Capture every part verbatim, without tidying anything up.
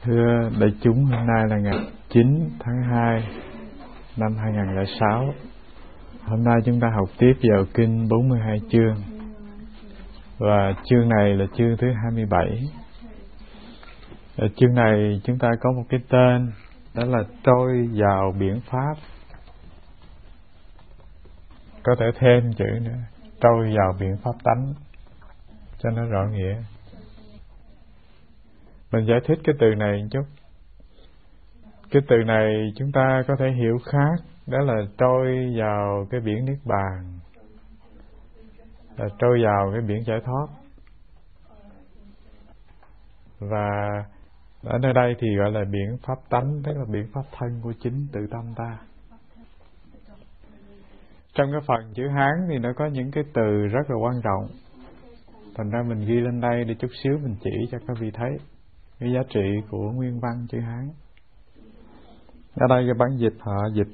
Thưa đại chúng, hôm nay là ngày chín tháng hai năm hai nghìn không trăm lẻ sáu. Hôm nay chúng ta học tiếp vào kinh bốn mươi hai chương. Và chương này là chương thứ hai mươi bảy. Ở chương này chúng ta có một cái tên, đó là trôi vào biển Pháp. Có thể thêm chữ nữa, trôi vào biển Pháp tánh, cho nó rõ nghĩa. Mình giải thích cái từ này một chút. Cái từ này chúng ta có thể hiểu khác, đó là trôi vào cái biển Niết Bàn, là trôi vào cái biển giải thoát. Và ở nơi đây thì gọi là biển Pháp tánh, tức là biển Pháp thân của chính tự tâm ta. Trong cái phần chữ Hán thì nó có những cái từ rất là quan trọng, thành ra mình ghi lên đây để chút xíu mình chỉ cho các vị thấy cái giá trị của nguyên văn chữ Hán. Ở đây cái bản dịch họ dịch: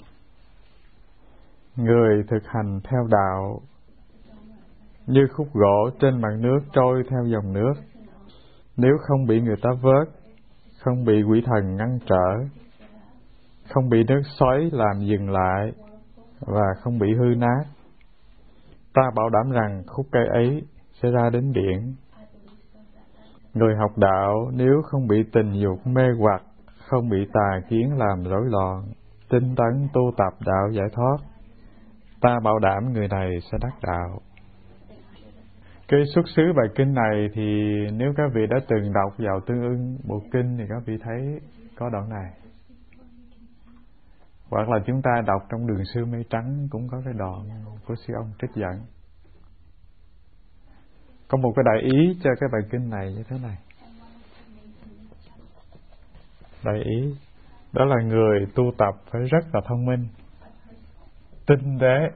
người thực hành theo đạo như khúc gỗ trên mặt nước trôi theo dòng nước, nếu không bị người ta vớt, không bị quỷ thần ngăn trở, không bị nước xoáy làm dừng lại và không bị hư nát, ta bảo đảm rằng khúc cây ấy sẽ ra đến biển. Người học đạo nếu không bị tình dục mê hoặc, không bị tà kiến làm rối loạn, tinh tấn tu tập đạo giải thoát, ta bảo đảm người này sẽ đắc đạo. Cái xuất xứ bài kinh này thì nếu các vị đã từng đọc vào tương ưng bộ kinh thì các vị thấy có đoạn này. Hoặc là chúng ta đọc trong Đường Sư Mây Trắng cũng có cái đoạn của sư ông trích dẫn. Có một cái đại ý cho cái bài kinh này như thế này. Đại ý đó là người tu tập phải rất là thông minh, tinh tế,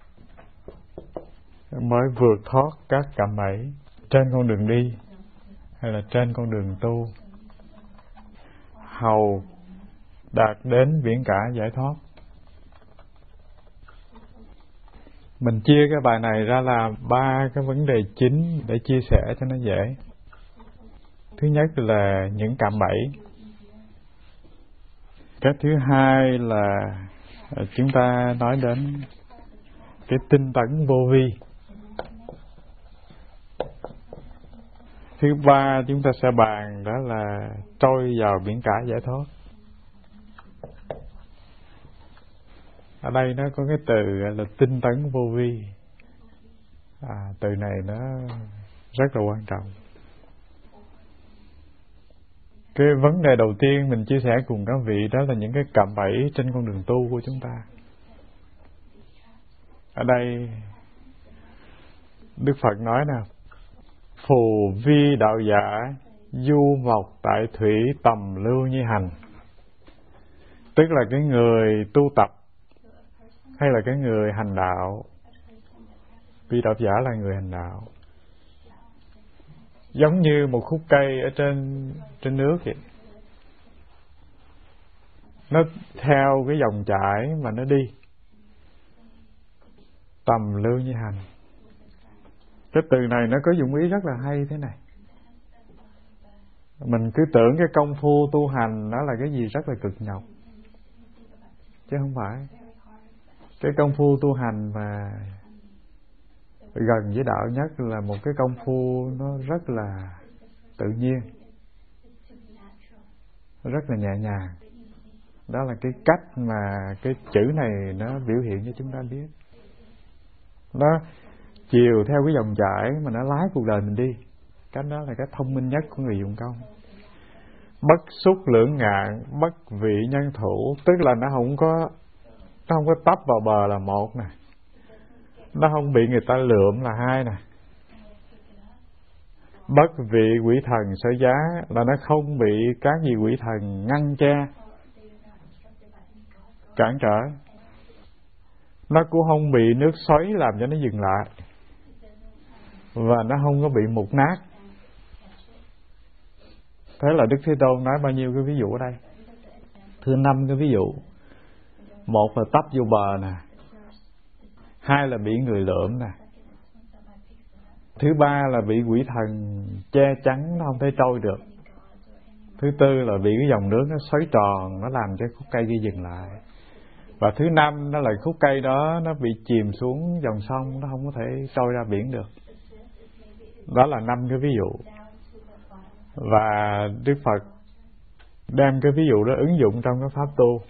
mới vượt thoát các cạm bẫy trên con đường đi hay là trên con đường tu, hầu đạt đến viễn cả giải thoát. Mình chia cái bài này ra là ba cái vấn đề chính để chia sẻ cho nó dễ. Thứ nhất là những cạm bẫy. Cái thứ hai là chúng ta nói đến cái tinh tấn vô vi. Thứ ba chúng ta sẽ bàn đó là trôi vào biển cả giải thoát. Ở đây nó có cái từ là tinh tấn vô vi. À, từ này nó rất là quan trọng. Cái vấn đề đầu tiên mình chia sẻ cùng các vị đó là những cái cạm bẫy trên con đường tu của chúng ta. Ở đây Đức Phật nói nè: phù vi đạo giả, du mộc tại thủy tầm lưu nhi hành. Tức là cái người tu tập hay là cái người hành đạo. Vi đạo giả là người hành đạo, giống như một khúc cây ở trên trên nước vậy. Nó theo cái dòng chảy mà nó đi, tầm lưu như hành. Cái từ này nó có dụng ý rất là hay thế này. Mình cứ tưởng cái công phu tu hành nó là cái gì rất là cực nhọc, chứ không phải. Cái công phu tu hành mà gần với đạo nhất là một cái công phu nó rất là tự nhiên, rất là nhẹ nhàng. Đó là cái cách mà cái chữ này nó biểu hiện cho chúng ta biết. Nó chiều theo cái dòng chảy mà nó lái cuộc đời mình đi. Cách đó là cái thông minh nhất của người dụng công. Bất xúc lưỡng ngạn, bất vị nhân thủ. Tức là nó không có Nó không có tấp vào bờ là một nè, nó không bị người ta lượm là hai nè. Bất vị quỷ thần sở giá là nó không bị các vị quỷ thần ngăn che, cản trở. Nó cũng không bị nước xoáy làm cho nó dừng lại, và nó không có bị mục nát. Thế là Đức Thế Tôn nói bao nhiêu cái ví dụ ở đây? Thưa năm cái ví dụ. Một là tấp vô bờ nè, hai là bị người lượm nè, thứ ba là bị quỷ thần che chắn, nó không thể trôi được. Thứ tư là bị cái dòng nước nó xoáy tròn, nó làm cho khúc cây kia dừng lại. Và thứ năm đó là khúc cây đó nó bị chìm xuống dòng sông, nó không có thể trôi ra biển được. Đó là năm cái ví dụ. Và Đức Phật đem cái ví dụ đó ứng dụng trong cái pháp tu.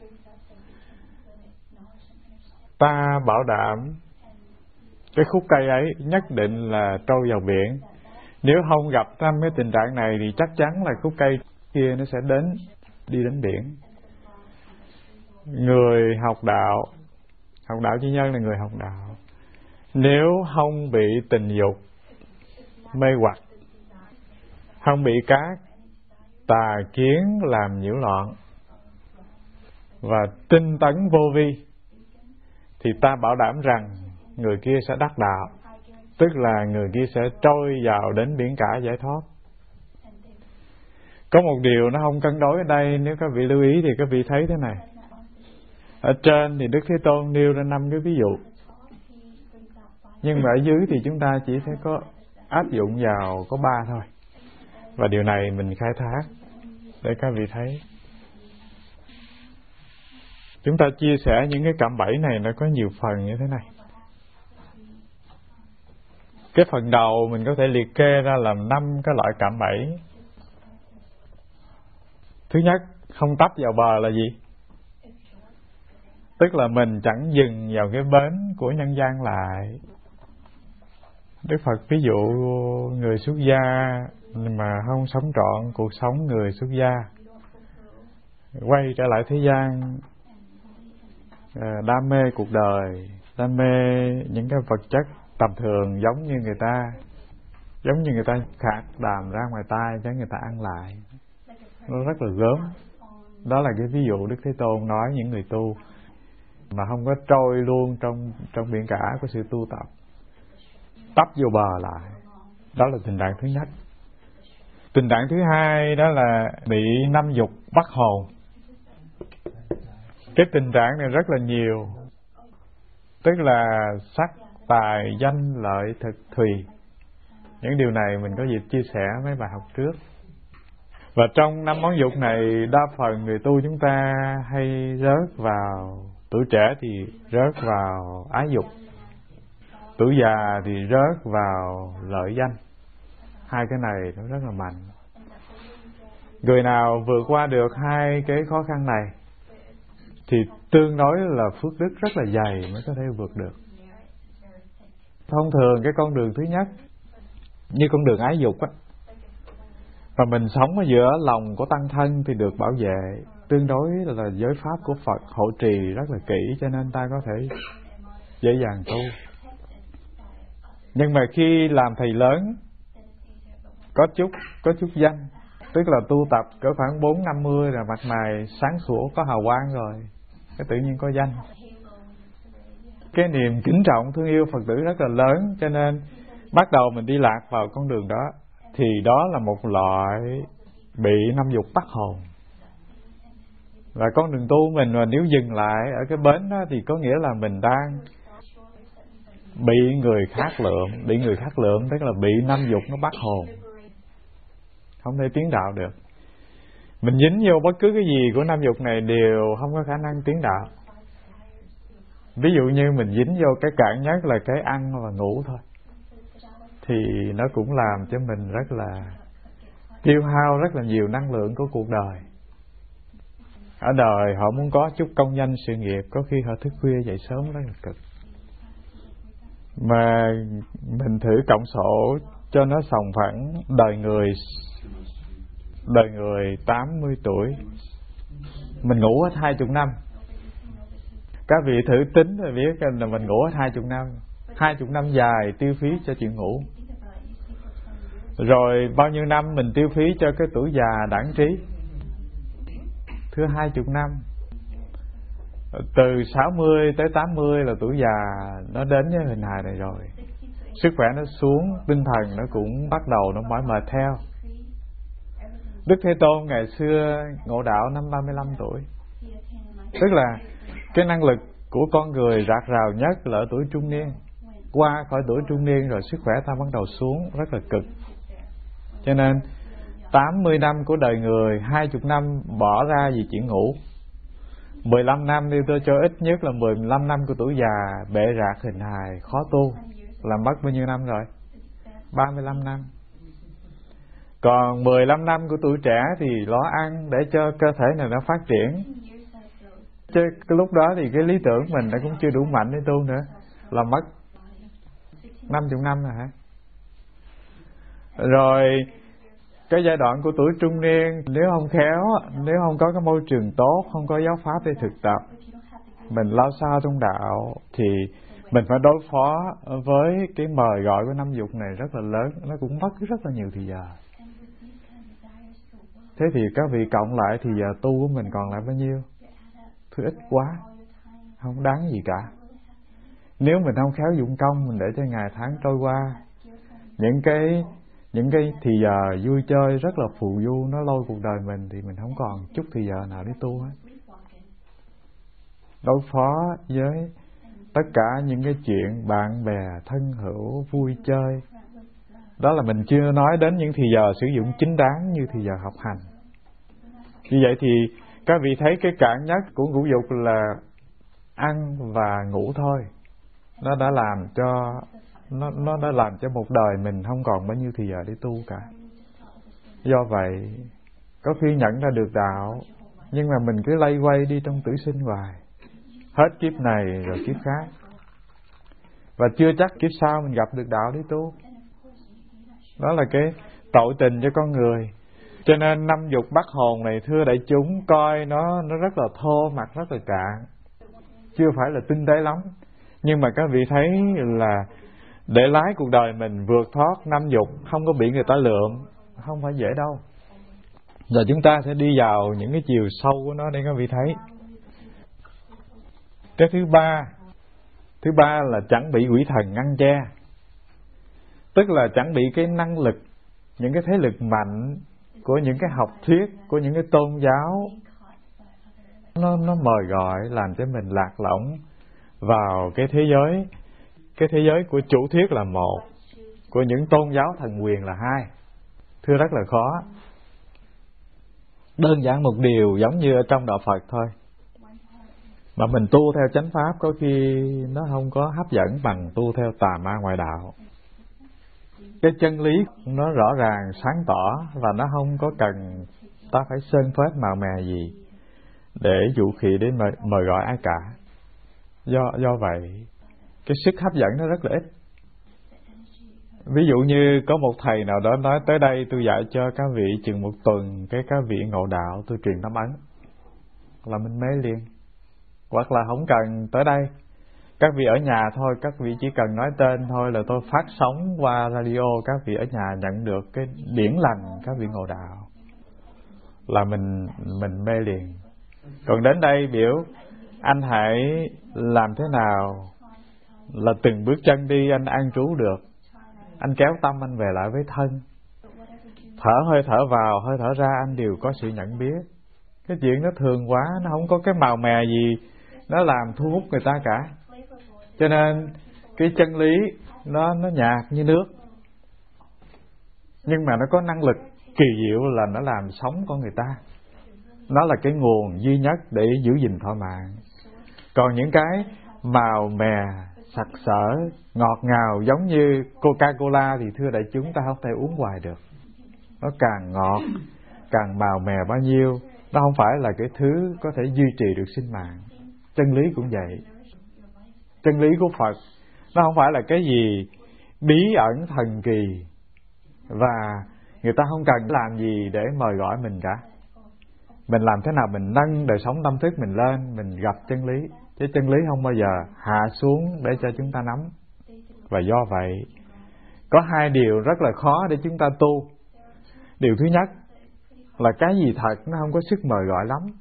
Ta bảo đảm cái khúc cây ấy nhất định là trôi vào biển. Nếu không gặp năm cái tình trạng này thì chắc chắn là khúc cây kia nó sẽ đến đi đến biển. Người học đạo, học đạo chi nhân là người học đạo, nếu không bị tình dục mê hoặc, không bị các tà kiến làm nhiễu loạn và tinh tấn vô vi, thì ta bảo đảm rằng người kia sẽ đắc đạo, tức là người kia sẽ trôi vào đến biển cả giải thoát. Có một điều nó không cân đối ở đây, nếu các vị lưu ý thì các vị thấy thế này. Ở trên thì Đức Thế Tôn nêu ra năm cái ví dụ, nhưng mà ở dưới thì chúng ta chỉ sẽ có áp dụng vào có ba thôi. Và điều này mình khai thác để các vị thấy. Chúng ta chia sẻ những cái cạm bẫy này nó có nhiều phần như thế này. Cái phần đầu mình có thể liệt kê ra làm năm cái loại cạm bẫy. Thứ nhất, không tấp vào bờ là gì? Tức là mình chẳng dừng vào cái bến của nhân gian lại. Đức Phật ví dụ người xuất gia mà không sống trọn cuộc sống người xuất gia, quay trở lại thế gian, đam mê cuộc đời, đam mê những cái vật chất tầm thường giống như người ta, giống như người ta khạc đàm ra ngoài tai cho người ta ăn lại. Nó rất là gớm. Đó là cái ví dụ Đức Thế Tôn nói những người tu mà không có trôi luôn trong trong biển cả của sự tu tập, tấp vô bờ lại. Đó là tình trạng thứ nhất. Tình trạng thứ hai đó là bị năm dục bắt hồn. Cái tình trạng này rất là nhiều, tức là sắc, tài, danh, lợi, thực, thùy. Những điều này mình có dịp chia sẻ mấy bài học trước. Và trong năm món dục này, đa phần người tu chúng ta hay rớt vào, tuổi trẻ thì rớt vào ái dục, tuổi già thì rớt vào lợi danh. Hai cái này nó rất là mạnh. Người nào vượt qua được hai cái khó khăn này thì tương đối là phước đức rất là dày mới có thể vượt được. Thông thường cái con đường thứ nhất, như con đường ái dục á, và mình sống ở giữa lòng của tăng thân thì được bảo vệ, tương đối là giới pháp của Phật hộ trì rất là kỹ, cho nên ta có thể dễ dàng tu. Nhưng mà khi làm thầy lớn, có chút có chút danh, tức là tu tập cỡ khoảng bốn năm mươi là mặt mày sáng sủa có hào quang rồi, cái tự nhiên có danh. Cái niềm kính trọng thương yêu Phật tử rất là lớn, cho nên bắt đầu mình đi lạc vào con đường đó, thì đó là một loại bị năm dục bắt hồn. Và con đường tu mình mà nếu dừng lại ở cái bến đó thì có nghĩa là mình đang bị người khác lượm. Bị người khác lượm tức là bị năm dục nó bắt hồn, không thể tiến đạo được. Mình dính vô bất cứ cái gì của năm dục này đều không có khả năng tiến đạo. Ví dụ như mình dính vô cái cạn nhất là cái ăn và ngủ thôi, thì nó cũng làm cho mình rất là tiêu hao rất là nhiều năng lượng của cuộc đời. Ở đời họ muốn có chút công danh sự nghiệp, có khi họ thức khuya dậy sớm rất là cực. Mà mình thử cộng sổ cho nó sòng phẳng, đời người đời người tám mươi tuổi, mình ngủ hết hai mươi năm. Các vị thử tính rồi biết là mình ngủ hết hai mươi năm. Hai mươi năm dài tiêu phí cho chuyện ngủ. Rồi bao nhiêu năm mình tiêu phí cho cái tuổi già đãng trí. Thưa hai mươi năm. Từ sáu mươi tới tám mươi là tuổi già nó đến với hình hài này rồi. Sức khỏe nó xuống, tinh thần nó cũng bắt đầu nó mỏi mệt theo. Đức Thế Tôn ngày xưa ngộ đạo năm ba mươi lăm tuổi. Tức là cái năng lực của con người rạc rào nhất là ở tuổi trung niên. Qua khỏi tuổi trung niên rồi sức khỏe ta bắt đầu xuống rất là cực. Cho nên tám mươi năm của đời người, hai mươi năm bỏ ra vì chuyện ngủ. Mười lăm năm đi tôi cho ít nhất là mười lăm năm của tuổi già, bệ rạc hình hài, khó tu. Là mất bao nhiêu năm rồi? Ba mươi lăm năm. Còn mười lăm năm của tuổi trẻ thì lo ăn để cho cơ thể này nó phát triển. Chứ cái lúc đó thì cái lý tưởng mình nó cũng chưa đủ mạnh để tu nữa, là mất năm mươi năm rồi hả? Rồi cái giai đoạn của tuổi trung niên, nếu không khéo, nếu không có cái môi trường tốt, không có giáo pháp để thực tập, mình lao sao trong đạo, thì mình phải đối phó với cái mời gọi của năm dục này rất là lớn, nó cũng mất rất là nhiều thời giờ. Thế thì các vị cộng lại thì giờ tu của mình còn lại bao nhiêu? Thứ ít quá, không đáng gì cả. Nếu mình không khéo dụng công, mình để cho ngày tháng trôi qua, những cái những cái thì giờ vui chơi rất là phù du nó lôi cuộc đời mình, thì mình không còn chút thì giờ nào để tu hết. Đối phó với tất cả những cái chuyện bạn bè, thân hữu, vui chơi, đó là mình chưa nói đến những thì giờ sử dụng chính đáng như thì giờ học hành. Như vậy thì các vị thấy cái cản nhất của ngũ dục là ăn và ngủ thôi. Nó đã làm cho nó nó đã làm cho một đời mình không còn bao nhiêu thì giờ để tu cả. Do vậy, có khi nhận ra được đạo, nhưng mà mình cứ lay quay đi trong tử sinh hoài, hết kiếp này rồi kiếp khác, và chưa chắc kiếp sau mình gặp được đạo để tu. Đó là cái tội tình cho con người. Cho nên năm dục bắt hồn này, thưa đại chúng, coi nó nó rất là thô, mặt rất là cạn, chưa phải là tinh tế lắm. Nhưng mà các vị thấy là để lái cuộc đời mình vượt thoát năm dục, không có bị người ta lượm, không phải dễ đâu. Giờ chúng ta sẽ đi vào những cái chiều sâu của nó để các vị thấy. Cái thứ ba, thứ ba là chẳng bị quỷ thần ngăn che. Tức là chẳng bị cái năng lực, những cái thế lực mạnh của những cái học thuyết, của những cái tôn giáo, nó, nó mời gọi làm cho mình lạc lõng vào cái thế giới, cái thế giới của chủ thuyết là một, của những tôn giáo thần quyền là hai. Thưa rất là khó. Đơn giản một điều giống như ở trong đạo Phật thôi, mà mình tu theo chánh pháp có khi nó không có hấp dẫn bằng tu theo tà ma ngoại đạo. Cái chân lý nó rõ ràng sáng tỏ, và nó không có cần ta phải sơn phết màu mè gì để dụ khỉ để mời, mời gọi ai cả. Do do vậy cái sức hấp dẫn nó rất là ít. Ví dụ như có một thầy nào đó nói tới đây tôi dạy cho các vị chừng một tuần, cái các vị ngộ đạo tôi truyền tâm ấn là mình mê liền. Hoặc là không cần tới đây, các vị ở nhà thôi, các vị chỉ cần nói tên thôi là tôi phát sóng qua radio, các vị ở nhà nhận được cái điển lành các vị ngộ đạo là mình mình mê liền. Còn đến đây biểu anh hãy làm thế nào là từng bước chân đi anh an trú được, anh kéo tâm anh về lại với thân, thở hơi thở vào hơi thở ra anh đều có sự nhận biết. Cái chuyện nó thường quá, nó không có cái màu mè gì nó làm thu hút người ta cả. Cho nên cái chân lý nó nó nhạt như nước, nhưng mà nó có năng lực kỳ diệu là nó làm sống con người ta. Nó là cái nguồn duy nhất để giữ gìn thọ mạng. Còn những cái màu mè, sặc sỡ, ngọt ngào giống như Coca-Cola thì thưa đại chúng ta không thể uống hoài được. Nó càng ngọt, càng màu mè bao nhiêu, nó không phải là cái thứ có thể duy trì được sinh mạng. Chân lý cũng vậy. Chân lý của Phật nó không phải là cái gì bí ẩn thần kỳ, và người ta không cần làm gì để mời gọi mình cả. Mình làm thế nào mình nâng đời sống tâm thức mình lên, mình gặp chân lý. Chứ chân lý không bao giờ hạ xuống để cho chúng ta nắm. Và do vậy có hai điều rất là khó để chúng ta tu. Điều thứ nhất là cái gì thật nó không có sức mời gọi lắm.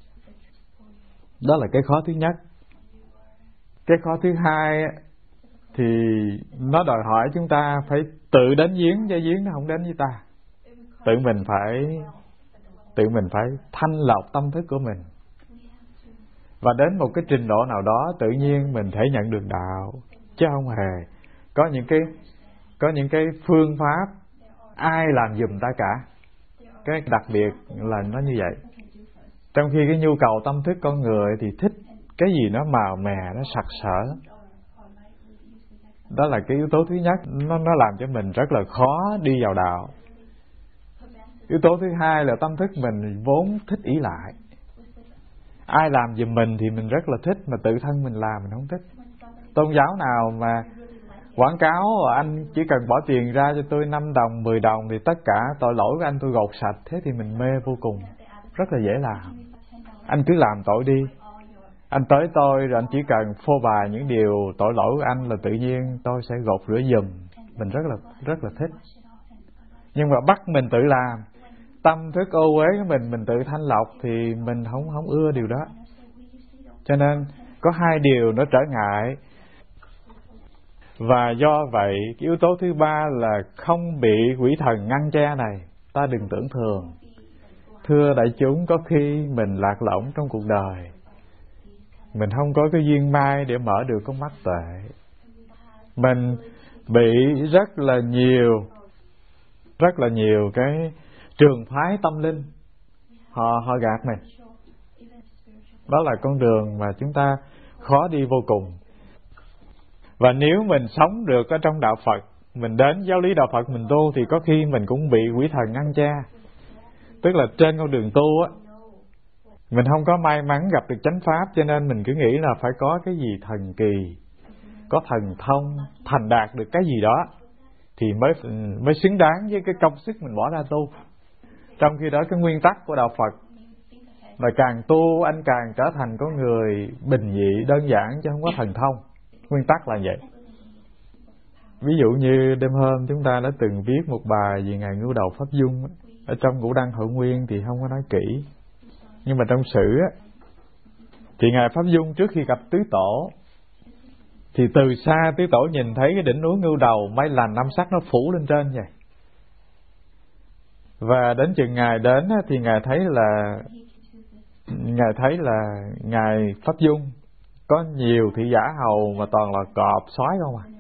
Đó là cái khó thứ nhất. Cái khó thứ hai thì nó đòi hỏi chúng ta phải tự đến giếng, cho giếng nó không đến với ta. Tự mình phải tự mình phải thanh lọc tâm thức của mình, và đến một cái trình độ nào đó tự nhiên mình thể nhận được đạo, chứ không hề có những cái có những cái phương pháp ai làm giùm ta cả. cái đặc biệt là nó như vậy. Trong khi cái nhu cầu tâm thức con người thì thích cái gì nó màu mè, nó sặc sỡ. Đó là cái yếu tố thứ nhất, nó nó làm cho mình rất là khó đi vào đạo. Yếu tố thứ hai là tâm thức mình vốn thích ỷ lại. Ai làm giùm mình thì mình rất là thích, mà tự thân mình làm mình không thích. Tôn giáo nào mà quảng cáo anh chỉ cần bỏ tiền ra cho tôi năm đồng, mười đồng thì tất cả tội lỗi của anh tôi gột sạch, thế thì mình mê vô cùng, rất là dễ làm. Anh cứ làm tội đi, anh tới tôi rồi anh chỉ cần phô bày những điều tội lỗi của anh là tự nhiên tôi sẽ gột rửa giùm. Mình rất là rất là thích. Nhưng mà bắt mình tự làm, tâm thức ô uế của mình mình tự thanh lọc thì mình không không ưa điều đó. Cho nên có hai điều nó trở ngại. Và do vậy cái yếu tố thứ ba là không bị quỷ thần ngăn che này, ta đừng tưởng thường. Thưa đại chúng, có khi mình lạc lõng trong cuộc đời, mình không có cái duyên may để mở được con mắt tuệ. Mình bị rất là nhiều, rất là nhiều cái trường phái tâm linh họ họ gạt mình. Đó là con đường mà chúng ta khó đi vô cùng. Và nếu mình sống được ở trong đạo Phật, mình đến giáo lý đạo Phật mình tu, thì có khi mình cũng bị quỷ thần ngăn che. Tức là trên con đường tu á, mình không có may mắn gặp được chánh pháp, cho nên mình cứ nghĩ là phải có cái gì thần kỳ, có thần thông, thành đạt được cái gì đó thì mới mới xứng đáng với cái công sức mình bỏ ra tu. Trong khi đó cái nguyên tắc của đạo Phật là càng tu anh càng trở thành con người bình dị, đơn giản chứ không có thần thông. Nguyên tắc là vậy. Ví dụ như đêm hôm chúng ta đã từng viết một bài về Ngài Ngưu Đầu Pháp Dung, ở trong Ngũ Đăng Hậu Nguyên thì không có nói kỹ. Nhưng mà trong sử á, thì Ngài Pháp Dung trước khi gặp Tứ Tổ, thì từ xa Tứ Tổ nhìn thấy cái đỉnh núi Ngưu Đầu mây lành năm sắc nó phủ lên trên vậy. Và đến chừng Ngài đến á, thì Ngài thấy là Ngài thấy là Ngài Pháp Dung có nhiều thị giả hầu mà toàn là cọp sói không à.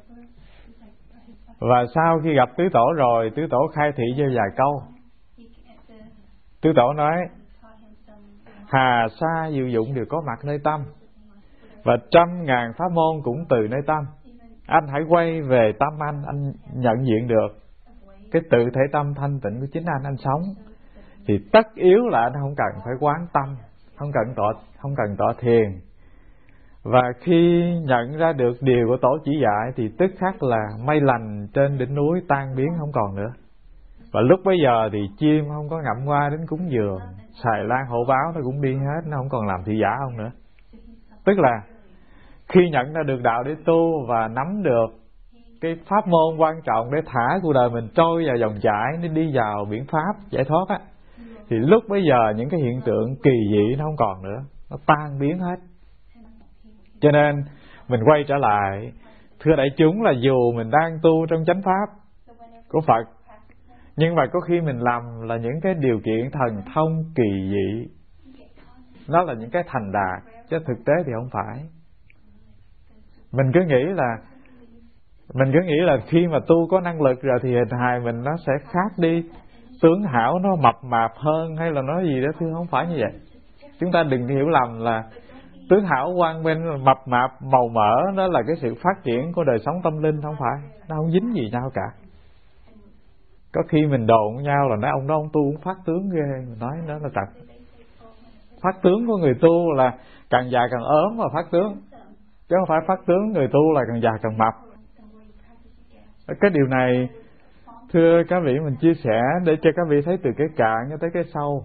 Và sau khi gặp Tứ Tổ rồi, Tứ Tổ khai thị cho vài câu. Tứ Tổ nói: hà sa diệu dụng đều có mặt nơi tâm, và trăm ngàn pháp môn cũng từ nơi tâm. Anh hãy quay về tâm anh, anh nhận diện được cái tự thể tâm thanh tịnh của chính anh, anh sống thì tất yếu là anh không cần phải quán tâm, không cần tọa, không cần tọa thiền. Và khi nhận ra được điều của Tổ chỉ dạy thì tức khắc là mây lành trên đỉnh núi tan biến không còn nữa. Và lúc bấy giờ thì chim không có ngậm hoa đến cúng dường, xài lan hổ báo nó cũng đi hết, nó không còn làm thị giả không nữa. Tức là khi nhận ra được đạo để tu và nắm được cái pháp môn quan trọng để thả cuộc đời mình trôi vào dòng chảy, để đi vào biển pháp giải thoát á, thì lúc bấy giờ những cái hiện tượng kỳ dị nó không còn nữa, nó tan biến hết. Cho nên mình quay trở lại, thưa đại chúng, là dù mình đang tu trong chánh pháp của Phật, nhưng mà có khi mình làm là những cái điều kiện thần thông kỳ dị, nó là những cái thành đạt, chứ thực tế thì không phải. Mình cứ nghĩ là Mình cứ nghĩ là khi mà tu có năng lực rồi thì hình hài mình nó sẽ khác đi, tướng hảo nó mập mạp hơn hay là nói gì đó, chứ không phải như vậy. Chúng ta đừng hiểu lầm là tướng hảo quang minh, mập mạp màu mỡ đó là cái sự phát triển của đời sống tâm linh, không phải. Nó không dính gì nhau cả. Có khi mình đồn nhau là nói ông đó ông tu cũng phát tướng ghê, mình nói đó là thật. Phát tướng của người tu là càng già càng ốm mà phát tướng, chứ không phải phát tướng người tu là càng già càng mập. Cái điều này thưa các vị mình chia sẻ để cho các vị thấy từ cái cạn cho tới cái sâu.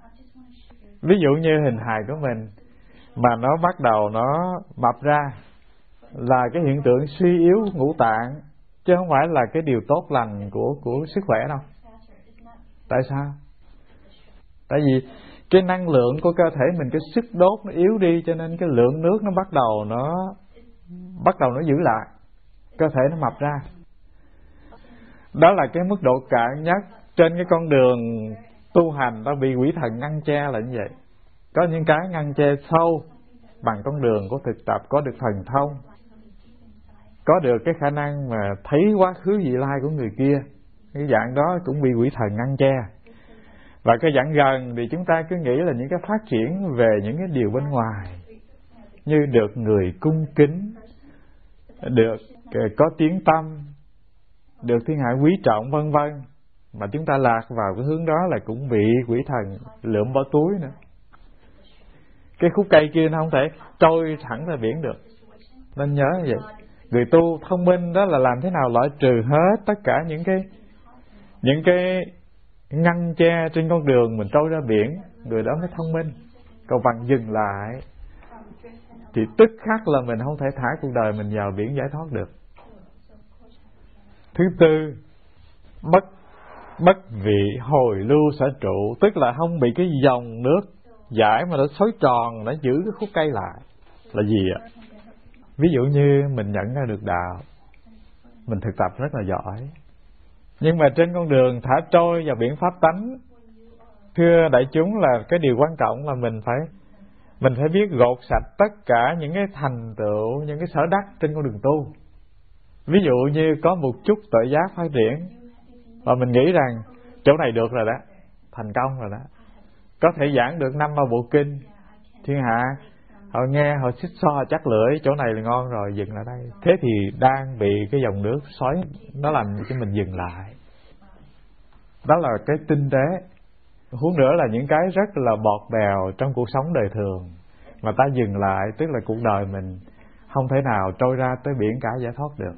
Ví dụ như hình hài của mình mà nó bắt đầu nó mập ra là cái hiện tượng suy yếu ngũ tạng, chứ không phải là cái điều tốt lành của của sức khỏe đâu. Tại sao? Tại vì cái năng lượng của cơ thể mình, cái sức đốt nó yếu đi, cho nên cái lượng nước nó bắt đầu nó bắt đầu nó giữ lại, cơ thể nó mập ra. Đó là cái mức độ cạn nhất trên cái con đường tu hành, nó bị quỷ thần ngăn che là như vậy. Có những cái ngăn che sâu bằng con đường của thực tập, có được thần thông, có được cái khả năng mà thấy quá khứ vị lai của người kia, cái dạng đó cũng bị quỷ thần ngăn che. Và cái dạng gần thì chúng ta cứ nghĩ là những cái phát triển về những cái điều bên ngoài, như được người cung kính, được có tiếng tăm, được thiên hạ quý trọng vân vân. Mà chúng ta lạc vào cái hướng đó là cũng bị quỷ thần lượm bỏ túi nữa. Cái khúc cây kia nó không thể trôi thẳng ra biển được. Nên nhớ như vậy. Người tu thông minh đó là làm thế nào loại trừ hết tất cả những cái những cái ngăn che trên con đường mình trôi ra biển, người đó mới thông minh. Còn bằng dừng lại thì tức khắc là mình không thể thả cuộc đời mình vào biển giải thoát được. Thứ tư, bất bất vị hồi lưu sở trụ, tức là không bị cái dòng nước giải mà nó xối tròn, nó giữ cái khúc cây lại. Là gì ạ? Ví dụ như mình nhận ra được đạo, mình thực tập rất là giỏi, nhưng mà trên con đường thả trôi vào biển pháp tánh, thưa đại chúng, là cái điều quan trọng là mình phải mình phải biết gột sạch tất cả những cái thành tựu, những cái sở đắc trên con đường tu. Ví dụ như có một chút tự giác phát triển và mình nghĩ rằng chỗ này được rồi đó, thành công rồi đó, có thể giảng được năm ba bộ kinh, thiên hạ họ nghe họ xích xoa chắc lưỡi, chỗ này là ngon rồi, dừng lại đây. Thế thì đang bị cái dòng nước xoáy, nó làm cho mình dừng lại. Đó là cái tinh tế. Huống nữa là những cái rất là bọt bèo trong cuộc sống đời thường mà ta dừng lại, tức là cuộc đời mình không thể nào trôi ra tới biển cả giải thoát được.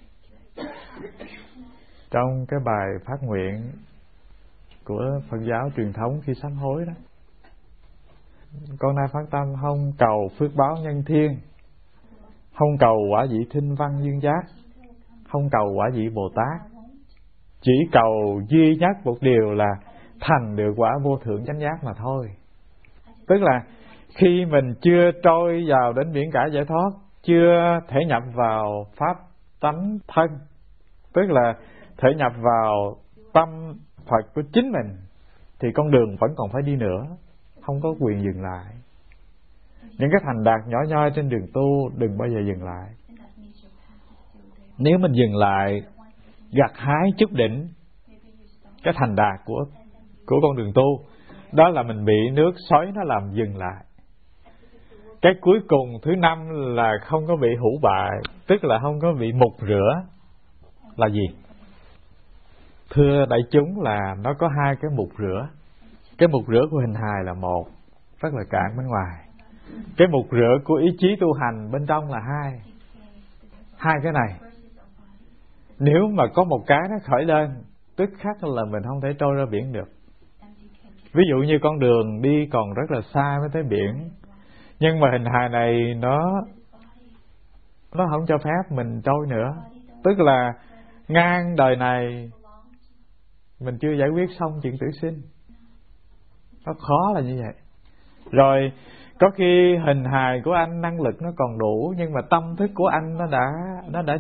Trong cái bài phát nguyện của Phật giáo truyền thống khi sám hối đó, con nay phát tâm không cầu phước báo nhân thiên, không cầu quả vị thinh văn dương giác, không cầu quả vị Bồ Tát, chỉ cầu duy nhất một điều là thành được quả vô thượng chánh giác mà thôi. Tức là khi mình chưa trôi vào đến biển cả giải thoát, chưa thể nhập vào pháp tánh thân, tức là thể nhập vào tâm Phật của chính mình, thì con đường vẫn còn phải đi nữa, không có quyền dừng lại. Những cái thành đạt nhỏ nhoi trên đường tu đừng bao giờ dừng lại. Nếu mình dừng lại gặt hái chút đỉnh cái thành đạt của của con đường tu, đó là mình bị nước xoáy nó làm dừng lại. Cái cuối cùng thứ năm là không có bị hủ bại, tức là không có bị mục rửa. Là gì? Thưa đại chúng, là nó có hai cái mục rửa. Cái mục rửa của hình hài là một, rất là cạn bên ngoài. Cái mục rửa của ý chí tu hành bên trong là hai. Hai cái này, nếu mà có một cái nó khởi lên, tức khắc là mình không thể trôi ra biển được. Ví dụ như con đường đi còn rất là xa mới tới biển, nhưng mà hình hài này nó nó không cho phép mình trôi nữa. Tức là ngang đời này mình chưa giải quyết xong chuyện tử sinh. Nó khó là như vậy. Rồi có khi hình hài của anh năng lực nó còn đủ, nhưng mà tâm thức của anh nó đã nó đã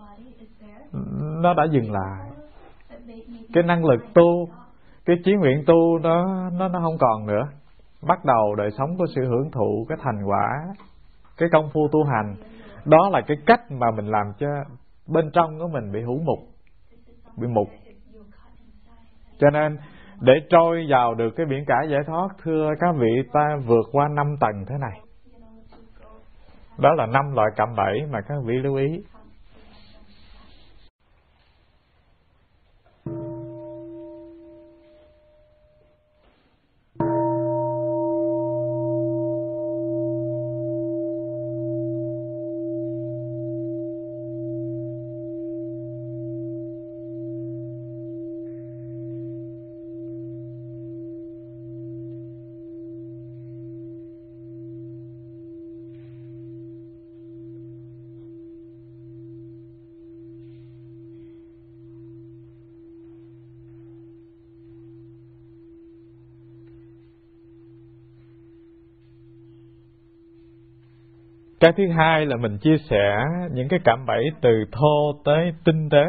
nó đã dừng lại. Cái năng lực tu, cái chí nguyện tu nó nó nó không còn nữa. Bắt đầu đời sống có sự hưởng thụ cái thành quả, cái công phu tu hành. Đó là cái cách mà mình làm cho bên trong của mình bị hủ mục, bị mục. Cho nên để trôi vào được cái biển cả giải thoát, thưa các vị, ta vượt qua năm tầng thế này. Đó là năm loại cạm bẫy mà các vị lưu ý. Cái thứ hai là mình chia sẻ những cái cạm bẫy từ thô tới tinh tế.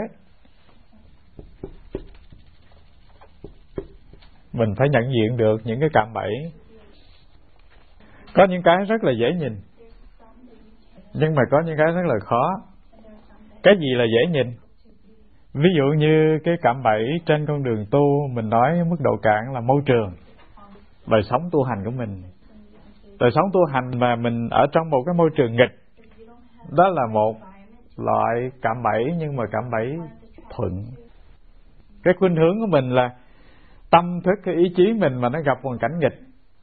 Mình phải nhận diện được những cái cạm bẫy. Có những cái rất là dễ nhìn, nhưng mà có những cái rất là khó. Cái gì là dễ nhìn? Ví dụ như cái cạm bẫy trên con đường tu, mình nói mức độ cạn là môi trường, đời sống tu hành của mình. Đời sống tu hành mà mình ở trong một cái môi trường nghịch, đó là một loại cạm bẫy, nhưng mà cạm bẫy thuận. Cái khuynh hướng của mình là tâm thức, cái ý chí mình mà nó gặp hoàn cảnh nghịch,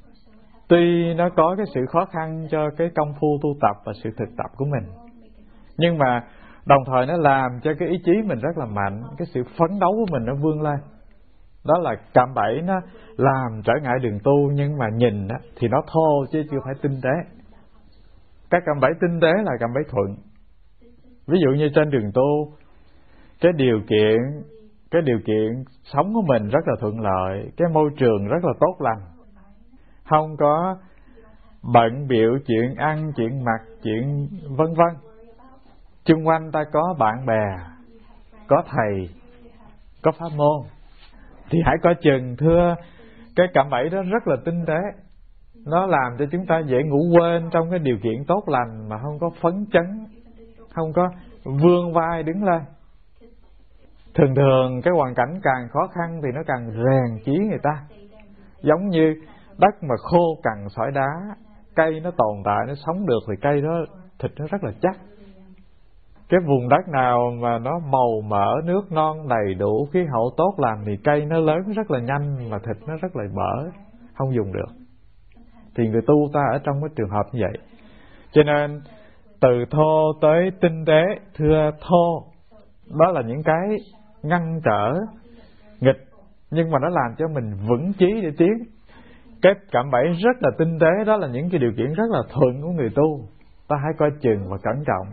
tuy nó có cái sự khó khăn cho cái công phu tu tập và sự thực tập của mình, nhưng mà đồng thời nó làm cho cái ý chí mình rất là mạnh, cái sự phấn đấu của mình nó vươn lên. Đó là cạm bẫy nó làm trở ngại đường tu, nhưng mà nhìn thì nó thô chứ chưa phải tinh tế. Các cạm bẫy tinh tế là cạm bẫy thuận. Ví dụ như trên đường tu, cái điều kiện cái điều kiện sống của mình rất là thuận lợi, cái môi trường rất là tốt lành, không có bận bịu chuyện ăn, chuyện mặc, chuyện vân vân. Chung quanh ta có bạn bè, có thầy, có pháp môn, thì hãy coi chừng thưa, cái cạm bẫy đó rất là tinh tế. Nó làm cho chúng ta dễ ngủ quên trong cái điều kiện tốt lành, mà không có phấn chấn, không có vươn vai đứng lên. Thường thường cái hoàn cảnh càng khó khăn thì nó càng rèn chí người ta. Giống như đất mà khô cằn sỏi đá, cây nó tồn tại, nó sống được thì cây đó thịt nó rất là chắc. Cái vùng đất nào mà nó màu mỡ, nước non đầy đủ, khí hậu tốt làm thì cây nó lớn rất là nhanh, mà thịt nó rất là mỡ, không dùng được. Thì người tu ta ở trong cái trường hợp như vậy. Cho nên từ thô tới tinh tế, thưa thô, đó là những cái ngăn trở, nghịch, nhưng mà nó làm cho mình vững chí để tiến. Cái cạm bẫy rất là tinh tế, đó là những cái điều kiện rất là thuận của người tu. Ta hãy coi chừng và cẩn trọng.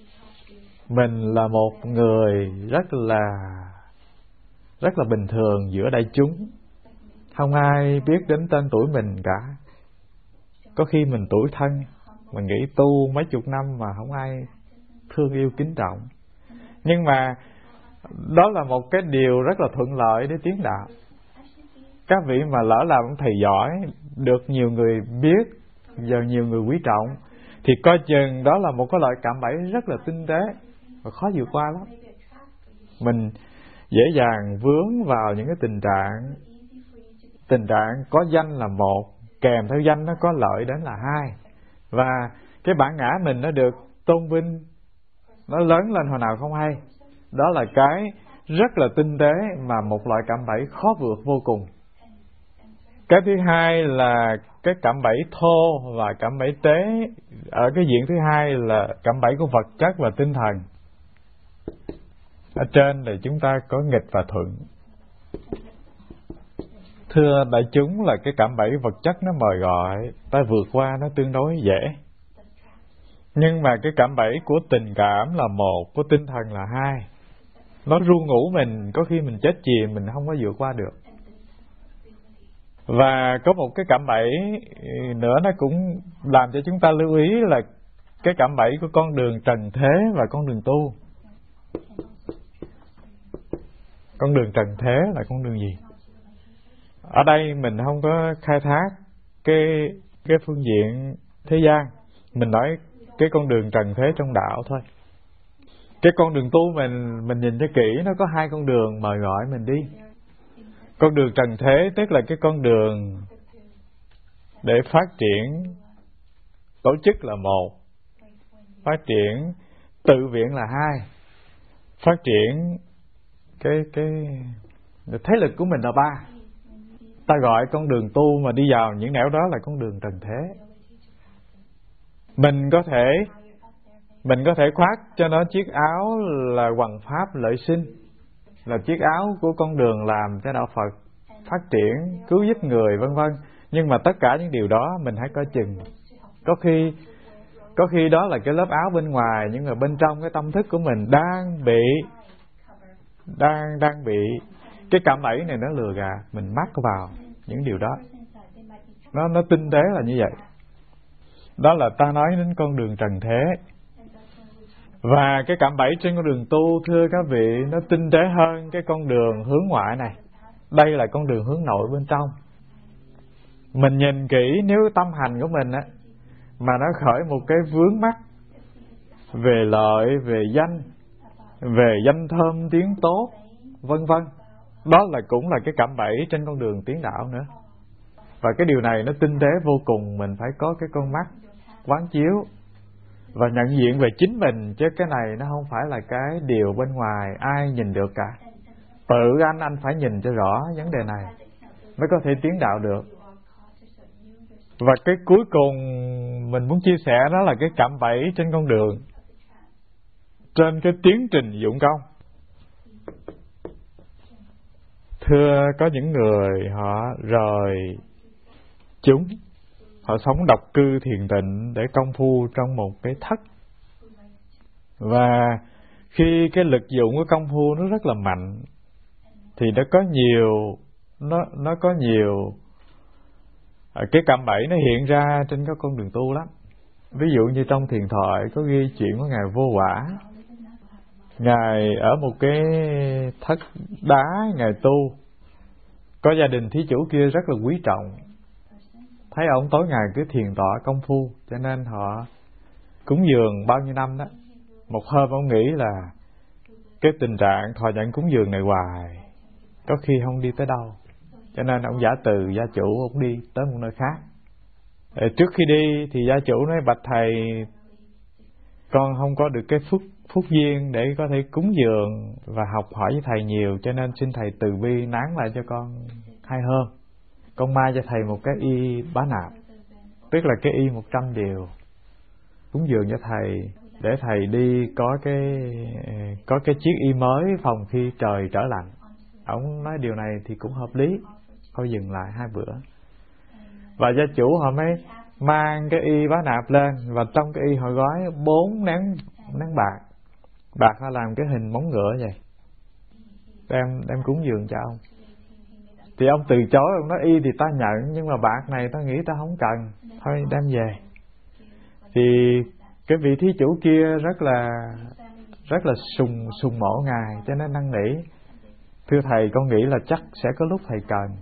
Mình là một người rất là rất là bình thường giữa đại chúng, không ai biết đến tên tuổi mình cả. Có khi mình tuổi thân, mình nghĩ tu mấy chục năm mà không ai thương yêu kính trọng. Nhưng mà đó là một cái điều rất là thuận lợi để tiến đạo. Các vị mà lỡ làm ông thầy giỏi, được nhiều người biết, giờ nhiều người quý trọng, thì coi chừng đó là một cái loại cạm bẫy rất là tinh tế và khó vượt qua lắm. Mình dễ dàng vướng vào những cái tình trạng Tình trạng có danh là một, kèm theo danh nó có lợi đến là hai. Và cái bản ngã mình nó được tôn vinh, nó lớn lên hồi nào không hay. Đó là cái rất là tinh tế, mà một loại cạm bẫy khó vượt vô cùng. Cái thứ hai là cái cạm bẫy thô và cạm bẫy tế. Ở cái diện thứ hai là cạm bẫy của vật chất và tinh thần. Ở trên thì chúng ta có nghịch và thuận. Thưa đại chúng, là cái cạm bẫy vật chất nó mời gọi, ta vượt qua nó tương đối dễ. Nhưng mà cái cạm bẫy của tình cảm là một, của tinh thần là hai. Nó ru ngủ mình, có khi mình chết chìm, mình không có vượt qua được. Và có một cái cạm bẫy nữa, nó cũng làm cho chúng ta lưu ý, là cái cạm bẫy của con đường trần thế và con đường tu. Con đường trần thế là con đường gì? Ở đây mình không có khai thác cái cái phương diện thế gian, mình nói cái con đường trần thế trong đạo thôi. Cái con đường tu mình mình nhìn cho kỹ, nó có hai con đường mời gọi mình đi. Con đường trần thế tức là cái con đường để phát triển tổ chức là một, phát triển tự viện là hai, phát triển cái cái thế lực của mình là ba. Ta gọi con đường tu mà đi vào những nẻo đó là con đường trần thế. Mình có thể Mình có thể khoác cho nó chiếc áo là hoằng pháp lợi sinh, là chiếc áo của con đường làm cho đạo Phật phát triển, cứu giúp người vân vân. Nhưng mà tất cả những điều đó mình hãy coi chừng. Có khi Có khi đó là cái lớp áo bên ngoài, nhưng mà bên trong cái tâm thức của mình đang bị Đang đang bị cái cạm bẫy này nó lừa gạt, mình mắc vào những điều đó. Nó nó tinh tế là như vậy. Đó là ta nói đến con đường trần thế. Và cái cạm bẫy trên con đường tu, thưa các vị, nó tinh tế hơn cái con đường hướng ngoại này. Đây là con đường hướng nội bên trong. Mình nhìn kỹ, nếu tâm hành của mình á mà nó khởi một cái vướng mắc về lợi, về danh, về danh thơm tiếng tốt, vân vân. Đó là cũng là cái cạm bẫy trên con đường tiến đạo nữa. Và cái điều này nó tinh tế vô cùng, mình phải có cái con mắt quán chiếu và nhận diện về chính mình, chứ cái này nó không phải là cái điều bên ngoài ai nhìn được cả. Tự anh anh phải nhìn cho rõ vấn đề này mới có thể tiến đạo được. Và cái cuối cùng mình muốn chia sẻ đó là cái cạm bẫy trên con đường, trên cái tiến trình dụng công. Thưa, có những người họ rời chúng, họ sống độc cư thiền tịnh để công phu trong một cái thất. Và khi cái lực dụng của công phu nó rất là mạnh thì nó có nhiều nó nó có nhiều cái cạm bẫy nó hiện ra trên các con đường tu lắm. Ví dụ như trong thiền thoại có ghi chuyện của ngài Vô Quả. Ngài ở một cái thất đá ngài tu, có gia đình thí chủ kia rất là quý trọng, thấy ông tối ngày cứ thiền tọa công phu, cho nên họ cúng dường bao nhiêu năm đó. Một hôm ông nghĩ là cái tình trạng thọ nhận cúng dường này hoài có khi không đi tới đâu, cho nên ông giả từ gia chủ, ông đi tới một nơi khác. Trước khi đi thì gia chủ nói: bạch thầy, con không có được cái phúc phúc duyên để có thể cúng dường và học hỏi với thầy nhiều, cho nên xin thầy từ bi nán lại cho con hai hôm. Con mai cho thầy một cái y bá nạp, tức là cái y một trăm điều, cúng dường cho thầy để thầy đi có cái có cái chiếc y mới phòng khi trời trở lạnh. Ông nói điều này thì cũng hợp lý, thôi dừng lại hai bữa. Và gia chủ họ mới mang cái y bá nạp lên, và trong cái y họ gói bốn nén nén bạc. Bạc họ làm cái hình móng ngựa vậy, đem đem cúng dường cho ông. Thì ông từ chối, ông nói: y thì ta nhận, nhưng mà bạc này ta nghĩ ta không cần, thôi đem về. Thì cái vị thí chủ kia rất là rất là sùng sùng mộ ngài, cho nên năn nỉ: thưa thầy, con nghĩ là chắc sẽ có lúc thầy cần,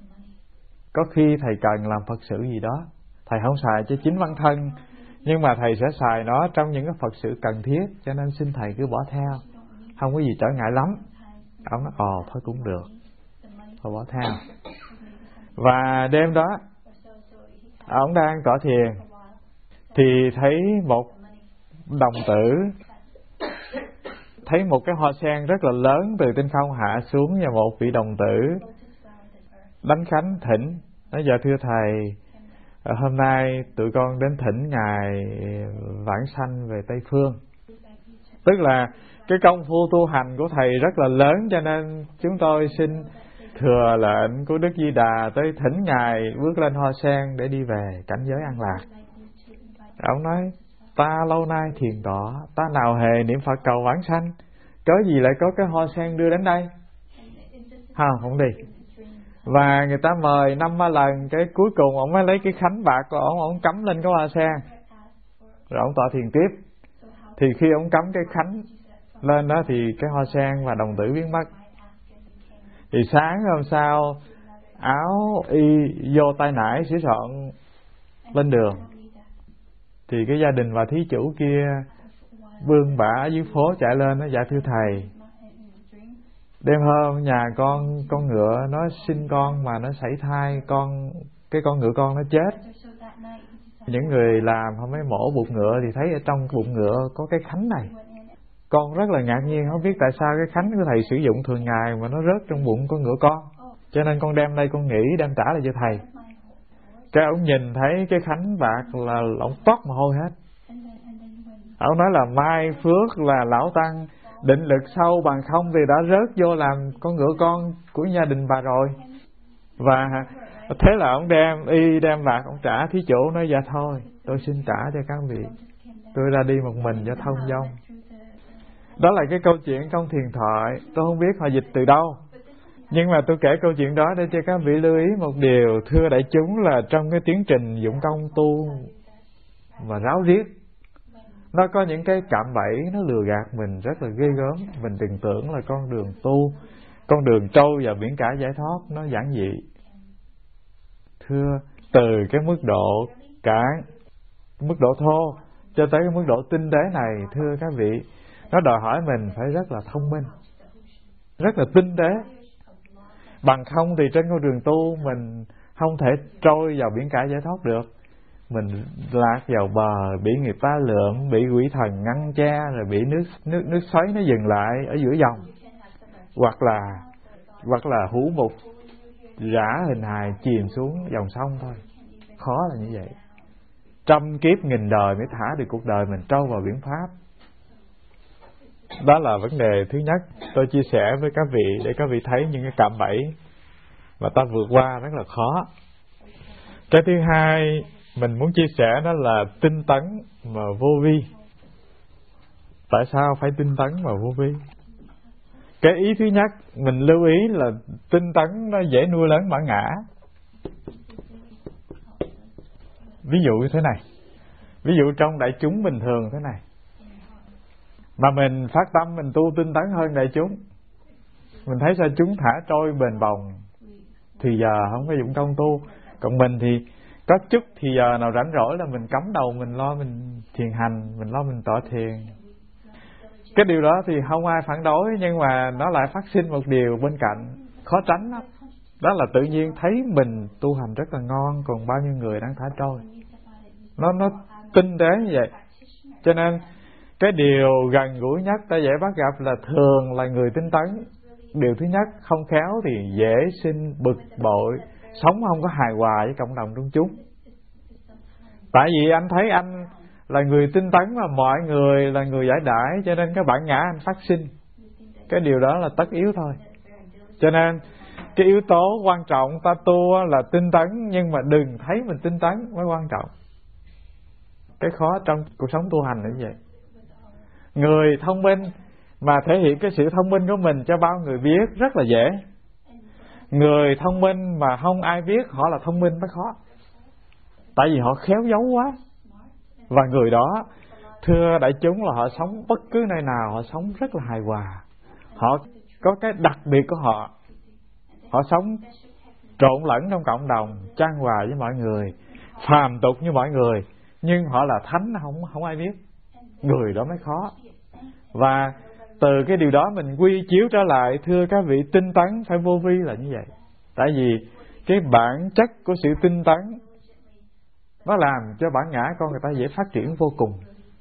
có khi thầy cần làm Phật sự gì đó, thầy không xài cho chính bản thân, nhưng mà thầy sẽ xài nó trong những cái Phật sự cần thiết, cho nên xin thầy cứ bỏ theo, không có gì trở ngại lắm. Ông nói: ồ, thôi cũng được, thôi bỏ theo. Và đêm đó ông đang tọa thiền thì thấy một đồng tử, thấy một cái hoa sen rất là lớn từ trên không hạ xuống, và một vị đồng tử đánh khánh thỉnh, nói: dạ thưa thầy, hôm nay tụi con đến thỉnh ngài vãng sanh về Tây Phương. Tức là cái công phu tu hành của thầy rất là lớn, cho nên chúng tôi xin thừa lệnh của Đức Di Đà tới thỉnh ngài bước lên hoa sen để đi về cảnh giới an lạc. Ông nói: ta lâu nay thiền tọa, ta nào hề niệm Phật cầu vãng sanh, cớ gì lại có cái hoa sen đưa đến đây? Không, không đi. Và người ta mời năm ba lần, cái cuối cùng ông mới lấy cái khánh bạc của ông, ông cắm lên cái hoa sen, rồi ông tọa thiền tiếp. Thì khi ông cắm cái khánh lên đó thì cái hoa sen và đồng tử biến mất. Thì sáng hôm sau, áo y vô tay nải sửa soạn lên đường, thì cái gia đình và thí chủ kia bươn bả ở dưới phố chạy lên nói: dạ thưa thầy, đêm hôm nhà con con ngựa nó sinh con mà nó sảy thai, con cái con ngựa con nó chết. Những người làm họ mới mổ bụng ngựa thì thấy ở trong cái bụng ngựa có cái khánh này. Con rất là ngạc nhiên, không biết tại sao cái khánh của thầy sử dụng thường ngày mà nó rớt trong bụng con ngựa con, cho nên con đem đây con nghĩ đem trả lại cho thầy. Cái ông nhìn thấy cái khánh bạc là ông toát mồ hôi hết. Ông nói là mai phước là lão tăng định lực sâu, bằng không thì đã rớt vô làm con ngựa con của gia đình bà rồi. Và thế là ông đem y đem bạc ông trả. Thí chủ nói: dạ thôi, tôi xin trả cho các vị, tôi ra đi một mình cho thông dong. Đó là cái câu chuyện trong thiền thoại. Tôi không biết họ dịch từ đâu, nhưng mà tôi kể câu chuyện đó để cho các vị lưu ý một điều. Thưa đại chúng, là trong cái tiến trình dụng công tu và ráo riết, nó có những cái cạm bẫy nó lừa gạt mình rất là ghê gớm. Mình đừng tưởng là con đường tu, con đường trâu vào biển cả giải thoát nó giản dị. Thưa, từ cái mức độ cả mức độ thô cho tới cái mức độ tinh tế này, thưa các vị, Nó đòi hỏi mình phải rất là thông minh, rất là tinh tế. Bằng không thì trên con đường tu mình không thể trôi vào biển cả giải thoát được. Mình lạc vào bờ, bị người ta lượm, bị quỷ thần ngăn che, rồi bị nước nước nước xoáy nó dừng lại ở giữa dòng, hoặc là hoặc là hũ mục rã hình hài chìm xuống dòng sông thôi. Khó là như vậy. Trăm kiếp nghìn đời mới thả được cuộc đời mình trôi vào biển pháp. Đó là vấn đề thứ nhất tôi chia sẻ với các vị, để các vị thấy những cái cạm bẫy mà ta vượt qua rất là khó. Cái thứ hai mình muốn chia sẻ đó là tinh tấn mà vô vi. Tại sao phải tinh tấn mà vô vi? Cái ý thứ nhất mình lưu ý là tinh tấn nó dễ nuôi lớn bản ngã. Ví dụ như thế này, ví dụ trong đại chúng bình thường thế này, mà mình phát tâm mình tu tinh tấn hơn đại chúng, mình thấy sao chúng thả trôi bền bồng thì giờ không có dụng công tu. Còn mình thì có chút thì giờ nào rảnh rỗi là mình cắm đầu mình lo mình thiền hành, mình lo mình tọa thiền. Cái điều đó thì không ai phản đối, nhưng mà nó lại phát sinh một điều bên cạnh khó tránh đó. Đó là tự nhiên thấy mình tu hành rất là ngon, còn bao nhiêu người đang thả trôi. Nó nó tinh tế như vậy. Cho nên cái điều gần gũi nhất ta dễ bắt gặp là thường là người tinh tấn. Điều thứ nhất, không khéo thì dễ sinh bực bội, sống không có hài hòa với cộng đồng trong chúng. Tại vì anh thấy anh là người tinh tấn mà mọi người là người giải đãi, cho nên cái bản ngã anh phát sinh. Cái điều đó là tất yếu thôi. Cho nên cái yếu tố quan trọng ta tu là tinh tấn, nhưng mà đừng thấy mình tinh tấn mới quan trọng. Cái khó trong cuộc sống tu hành là như vậy. Người thông minh mà thể hiện cái sự thông minh của mình cho bao người biết rất là dễ. Người thông minh mà không ai biết họ là thông minh mới khó. Tại vì họ khéo giấu quá. Và người đó, thưa đại chúng, là họ sống bất cứ nơi nào, họ sống rất là hài hòa. Họ có cái đặc biệt của họ. Họ sống trộn lẫn trong cộng đồng, chan hòa với mọi người, phàm tục như mọi người, nhưng họ là thánh, không không ai biết. Người đó mới khó. Và từ cái điều đó mình quy chiếu trở lại, thưa các vị, tinh tấn phải vô vi là như vậy. Tại vì cái bản chất của sự tinh tấn nó làm cho bản ngã con người ta dễ phát triển vô cùng.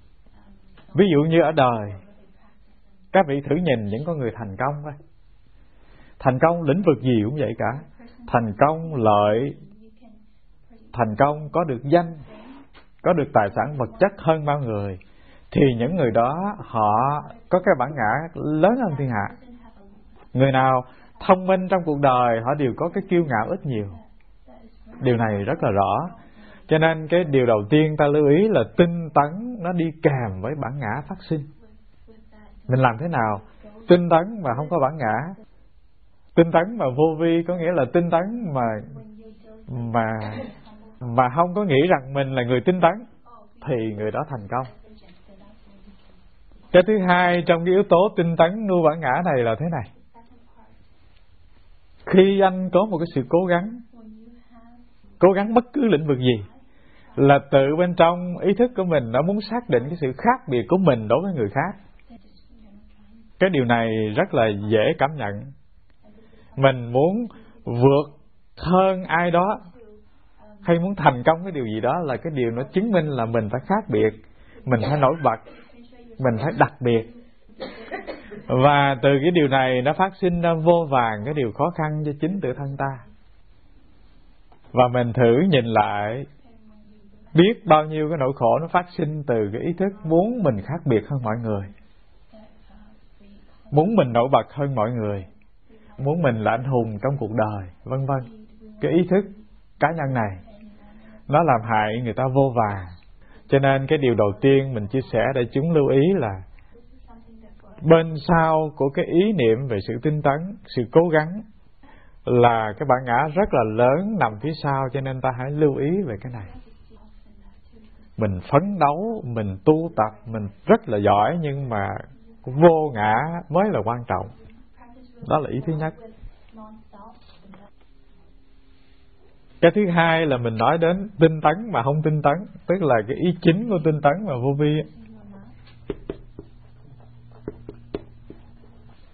Ví dụ như ở đời, các vị thử nhìn những con người thành công thôi. Thành công lĩnh vực gì cũng vậy cả. Thành công lợi, thành công có được danh, có được tài sản vật chất hơn bao người, thì những người đó họ có cái bản ngã lớn hơn thiên hạ. Người nào thông minh trong cuộc đời họ đều có cái kiêu ngạo ít nhiều. Điều này rất là rõ. Cho nên cái điều đầu tiên ta lưu ý là tinh tấn nó đi kèm với bản ngã phát sinh. Mình làm thế nào tinh tấn mà không có bản ngã? Tinh tấn mà vô vi có nghĩa là tinh tấn mà mà mà không có nghĩ rằng mình là người tinh tấn, thì người đó thành công. Cái thứ hai trong cái yếu tố tinh tấn nuôi bản ngã này là thế này. Khi anh có một cái sự cố gắng, cố gắng bất cứ lĩnh vực gì, là tự bên trong ý thức của mình nó muốn xác định cái sự khác biệt của mình đối với người khác. Cái điều này rất là dễ cảm nhận. Mình muốn vượt hơn ai đó, hay muốn thành công cái điều gì đó, là cái điều nó chứng minh là mình phải khác biệt, mình phải nổi bật, mình phải đặc biệt. Và từ cái điều này nó phát sinh ra vô vàn cái điều khó khăn cho chính tự thân ta. Và mình thử nhìn lại, biết bao nhiêu cái nỗi khổ nó phát sinh từ cái ý thức muốn mình khác biệt hơn mọi người, muốn mình nổi bật hơn mọi người, muốn mình là anh hùng trong cuộc đời, vân vân. Cái ý thức cá nhân này nó làm hại người ta vô vàn. Cho nên cái điều đầu tiên mình chia sẻ để chúng lưu ý là bên sau của cái ý niệm về sự tinh tấn, sự cố gắng, là cái bản ngã rất là lớn nằm phía sau. Cho nên ta hãy lưu ý về cái này. Mình phấn đấu, mình tu tập, mình rất là giỏi, nhưng mà vô ngã mới là quan trọng. Đó là ý thứ nhất. Cái thứ hai là mình nói đến tinh tấn mà không tinh tấn, tức là cái ý chính của tinh tấn mà vô vi.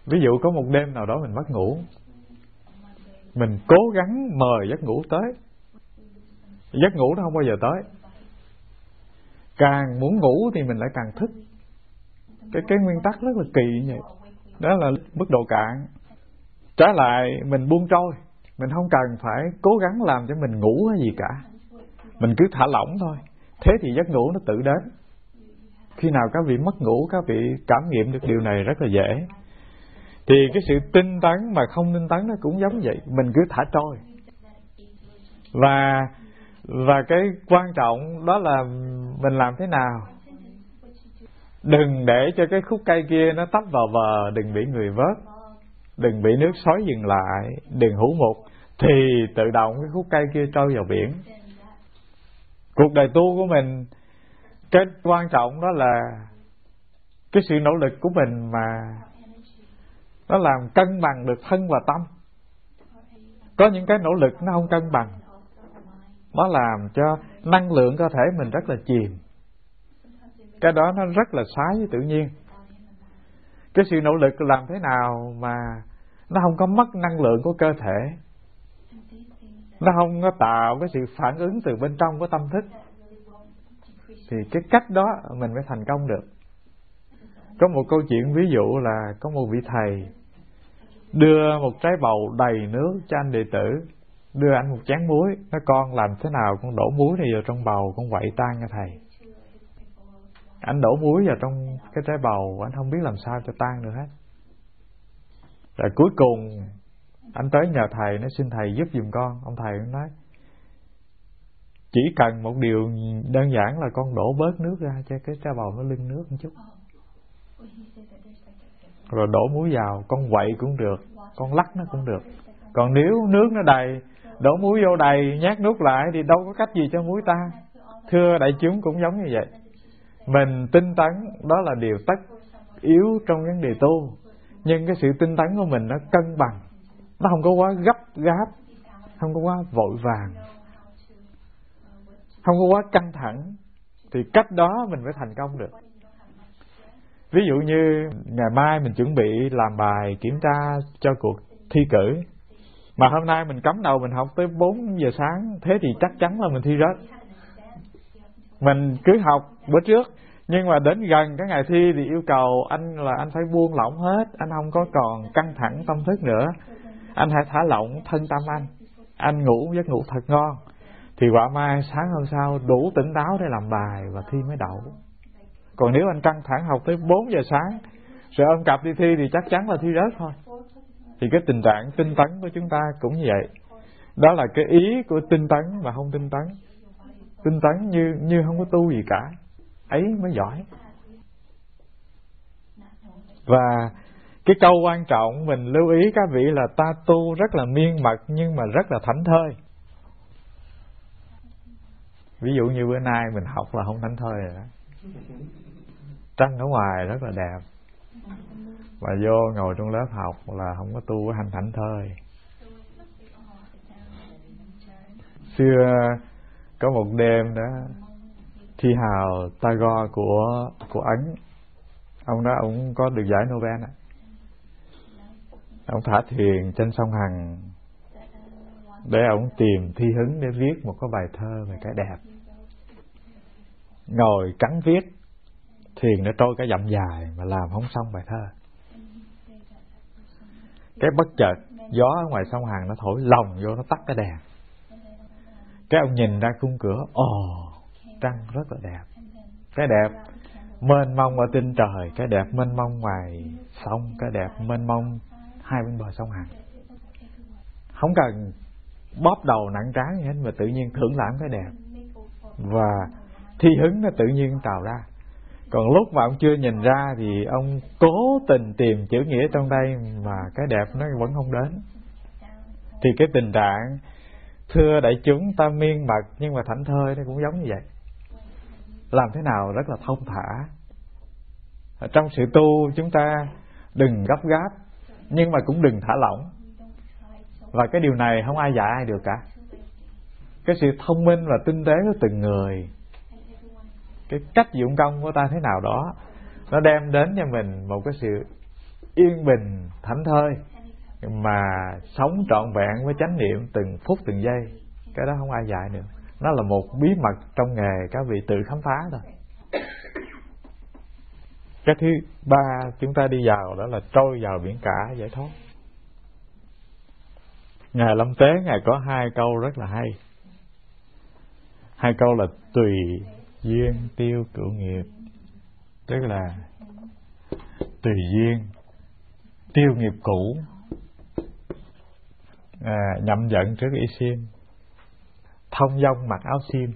Ví dụ có một đêm nào đó mình mất ngủ, mình cố gắng mời giấc ngủ tới, giấc ngủ nó không bao giờ tới. Càng muốn ngủ thì mình lại càng thức. Cái cái nguyên tắc rất là kỳ như vậy. Đó là mức độ cạn. Trái lại mình buông trôi, mình không cần phải cố gắng làm cho mình ngủ hay gì cả, mình cứ thả lỏng thôi. Thế thì giấc ngủ nó tự đến. Khi nào các vị mất ngủ, các vị cảm nghiệm được điều này rất là dễ. Thì cái sự tinh tấn mà không tinh tấn nó cũng giống vậy, mình cứ thả trôi. Và và cái quan trọng đó là mình làm thế nào đừng để cho cái khúc cây kia nó tấp vào bờ, đừng bị người vớt, đừng bị nước xối dừng lại, đừng hủ mục, thì tự động cái khúc cây kia trôi vào biển. Cuộc đời tu của mình, cái quan trọng đó là cái sự nỗ lực của mình mà nó làm cân bằng được thân và tâm. Có những cái nỗ lực nó không cân bằng, nó làm cho năng lượng cơ thể mình rất là chìm. Cái đó nó rất là trái với tự nhiên. Cái sự nỗ lực làm thế nào mà nó không có mất năng lượng của cơ thể, nó không có tạo cái sự phản ứng từ bên trong của tâm thức, thì cái cách đó mình mới thành công được. Có một câu chuyện ví dụ là có một vị thầy đưa một trái bầu đầy nước cho anh đệ tử, đưa anh một chén muối, nói con làm thế nào con đổ muối này vào trong bầu, con quậy tan cho thầy. Anh đổ muối vào trong cái trái bầu, anh không biết làm sao cho tan được hết. Rồi cuối cùng anh tới nhờ thầy, nói xin thầy giúp giùm con. Ông thầy cũng nói chỉ cần một điều đơn giản là con đổ bớt nước ra cho cái trái bầu nó lưng nước một chút, rồi đổ muối vào, con quậy cũng được, con lắc nó cũng được. Còn nếu nước nó đầy, đổ muối vô đầy, nhét nút lại thì đâu có cách gì cho muối tan. Thưa đại chúng cũng giống như vậy. Mình tinh tấn đó là điều tất yếu trong vấn đề tu, nhưng cái sự tinh tấn của mình nó cân bằng, nó không có quá gấp gáp, không có quá vội vàng, không có quá căng thẳng, thì cách đó mình mới thành công được. Ví dụ như ngày mai mình chuẩn bị làm bài kiểm tra cho cuộc thi cử, mà hôm nay mình cắm đầu mình học tới bốn giờ sáng, thế thì chắc chắn là mình thi rớt. Mình cứ học bữa trước, nhưng mà đến gần cái ngày thi thì yêu cầu anh là anh phải buông lỏng hết, anh không có còn căng thẳng tâm thức nữa, anh hãy thả lỏng thân tâm anh, anh ngủ giấc ngủ thật ngon, thì quả mai sáng hôm sau đủ tỉnh táo để làm bài và thi mới đậu. Còn nếu anh căng thẳng học tới bốn giờ sáng rồi ôm cặp đi thi thì chắc chắn là thi rớt thôi. Thì cái tình trạng tinh tấn của chúng ta cũng như vậy. Đó là cái ý của tinh tấn mà không tinh tấn. Tinh tấn như như không có tu gì cả, ấy mới giỏi. Và cái câu quan trọng mình lưu ý các vị là ta tu rất là miên mật nhưng mà rất là thảnh thơi. Ví dụ như bữa nay mình học là không thảnh thơi rồi đó. Trăng ở ngoài rất là đẹp, mà vô ngồi trong lớp học là không có tu hành thảnh thơi. Xưa có một đêm đó, thi hào Tagore của của Ấn, ông đó ông có được giải Nobel á. Ông thả thuyền trên sông Hằng để ông tìm thi hứng để viết một cái bài thơ về cái đẹp. Ngồi cắn viết, thuyền nó trôi cả dặm dài mà làm không xong bài thơ. Cái bất chợt gió ở ngoài sông Hằng nó thổi lồng vô, nó tắt cái đèn. Cái ông nhìn ra khung cửa, ồ, trăng rất là đẹp. Cái đẹp mênh mông ở trên trời, cái đẹp mênh mông ngoài sông, cái đẹp mênh mông hai bên bờ sông Hằng. Không cần bóp đầu nặng trán gì hết, mà tự nhiên thưởng lãm cái đẹp, và thi hứng nó tự nhiên trào ra. Còn lúc mà ông chưa nhìn ra thì ông cố tình tìm chữ nghĩa trong đây mà cái đẹp nó vẫn không đến. Thì cái tình trạng thưa đại chúng ta miên mật nhưng mà thảnh thơi nó cũng giống như vậy. Làm thế nào rất là thông thả. Ở trong sự tu chúng ta đừng gấp gáp nhưng mà cũng đừng thả lỏng. Và cái điều này không ai dạy ai được cả. Cái sự thông minh và tinh tế của từng người, cái cách dụng công của ta thế nào đó, nó đem đến cho mình một cái sự yên bình, thảnh thơi, mà sống trọn vẹn với chánh niệm từng phút từng giây. Cái đó không ai dạy nữa. Nó là một bí mật trong nghề, các vị tự khám phá thôi. Cái thứ ba chúng ta đi vào đó là trôi vào biển cả giải thoát. Ngài Lâm Tế Ngài có hai câu rất là hay. Hai câu là tùy duyên tiêu cửu nghiệp. Tức là tùy duyên tiêu nghiệp cũ, à, nhậm giận trước y sim, thông dong mặc áo sim.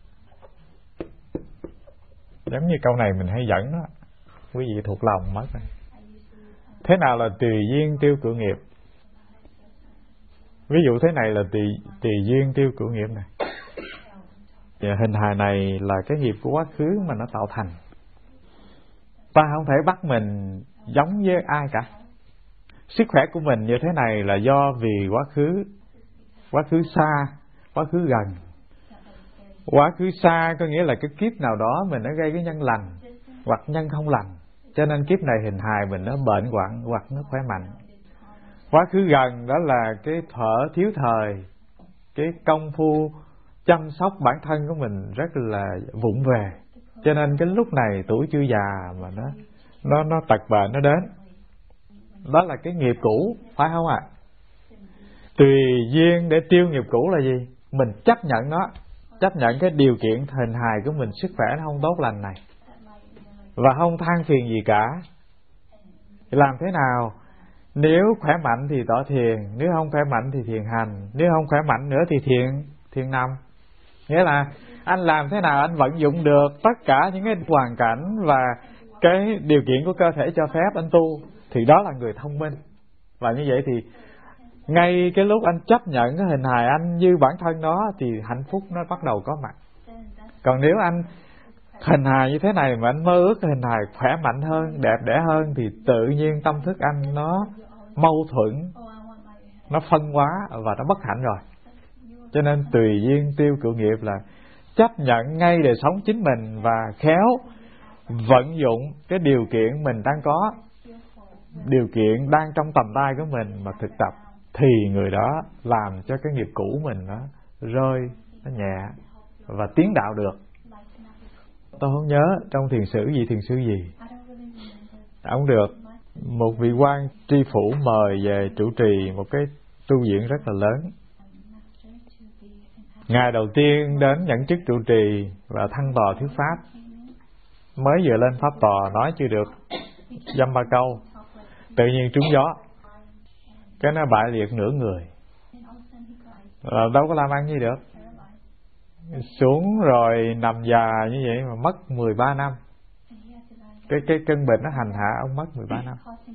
Giống như câu này mình hay dẫn đó, quý vị thuộc lòng mất rồi. Thế nào là tùy duyên tiêu cửu nghiệp? Ví dụ thế này là tùy, tùy duyên tiêu cửu nghiệp này. Và hình hài này là cái nghiệp của quá khứ mà nó tạo thành. Ta không thể bắt mình giống với ai cả. Sức khỏe của mình như thế này là do vì quá khứ, quá khứ xa, quá khứ gần. Quá khứ xa có nghĩa là cái kiếp nào đó mình đã gây cái nhân lành hoặc nhân không lành, cho nên kiếp này hình hài mình nó bệnh hoạn hoặc nó khỏe mạnh. Quá khứ gần đó là cái thở thiếu thời, cái công phu chăm sóc bản thân của mình rất là vụng về, cho nên cái lúc này tuổi chưa già mà nó nó nó tật bệnh nó đến. Đó là cái nghiệp cũ, phải không ạ? À? Tùy duyên để tiêu nghiệp cũ là gì? Mình chấp nhận nó, chấp nhận cái điều kiện hình hài của mình, sức khỏe nó không tốt lành này, và không than phiền gì cả. Làm thế nào? Nếu khỏe mạnh thì tỏ thiền, nếu không khỏe mạnh thì thiền hành, nếu không khỏe mạnh nữa thì thiền thiền nằm. Nghĩa là anh làm thế nào anh vận dụng được tất cả những cái hoàn cảnh và cái điều kiện của cơ thể cho phép anh tu, thì đó là người thông minh. Và như vậy thì ngay cái lúc anh chấp nhận cái hình hài anh như bản thân đó thì hạnh phúc nó bắt đầu có mặt. Còn nếu anh hình hài như thế này mà anh mơ ước cái hình hài khỏe mạnh hơn, đẹp đẽ hơn, thì tự nhiên tâm thức anh nó mâu thuẫn, nó phân hóa và nó bất hạnh rồi. Cho nên tùy duyên tiêu cửu nghiệp là chấp nhận ngay đời sống chính mình và khéo vận dụng cái điều kiện mình đang có, điều kiện đang trong tầm tay của mình mà thực tập, thì người đó làm cho cái nghiệp cũ mình nó rơi, nó nhẹ và tiến đạo được. Tôi không nhớ trong thiền sử gì thiền sư gì, ông được một vị quan tri phủ mời về trụ trì một cái tu viện rất là lớn. Ngày đầu tiên đến nhận chức trụ trì và thăng tòa thuyết pháp, mới vừa lên pháp tòa nói chưa được dăm ba câu, tự nhiên trúng gió, cái nó bại liệt nửa người, là đâu có làm ăn gì được. Xuống rồi nằm già như vậy mà mất mười ba năm. Cái cái cơn bệnh nó hành hạ ông mất mười ba năm.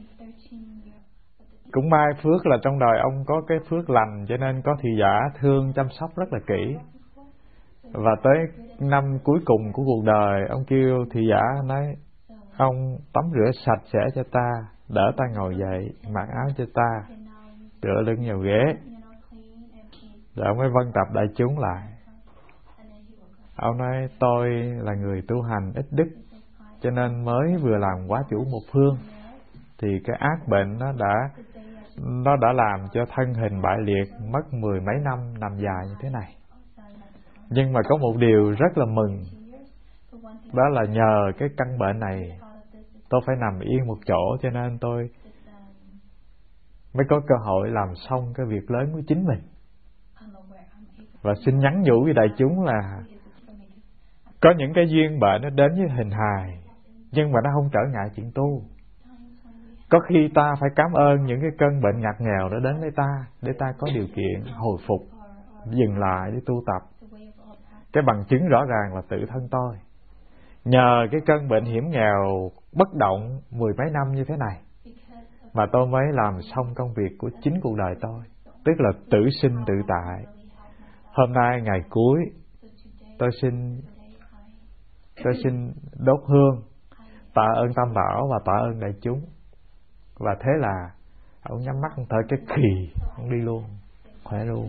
Cũng may phước là trong đời ông có cái phước lành, cho nên có thị giả thương chăm sóc rất là kỹ. Và tới năm cuối cùng của cuộc đời, ông kêu thị giả nói: ông tắm rửa sạch sẽ cho ta, đỡ ta ngồi dậy, mặc áo cho ta, tựa lưng vào ghế. Rồi ông mới vân tập đại chúng lại. Ông nói: tôi là người tu hành ít đức, cho nên mới vừa làm quá chủ một phương, thì cái ác bệnh nó đã nó đã làm cho thân hình bại liệt, mất mười mấy năm nằm dài như thế này. Nhưng mà có một điều rất là mừng, đó là nhờ cái căn bệnh này tôi phải nằm yên một chỗ, cho nên tôi mới có cơ hội làm xong cái việc lớn của chính mình. Và xin nhắn nhủ với đại chúng là có những cái duyên bệnh nó đến với hình hài, nhưng mà nó không trở ngại chuyện tu. Có khi ta phải cảm ơn những cái cơn bệnh ngặt nghèo đó đến với ta, để ta có điều kiện hồi phục, dừng lại để tu tập. Cái bằng chứng rõ ràng là tự thân tôi. Nhờ cái cơn bệnh hiểm nghèo bất động mười mấy năm như thế này, mà tôi mới làm xong công việc của chính cuộc đời tôi, tức là tự sinh tự tại. Hôm nay ngày cuối, tôi xin tôi xin đốt hương tạ ơn Tam Bảo và tạ ơn đại chúng. Và thế là ông nhắm mắt ông thở cái khì, ông đi luôn, khỏe luôn.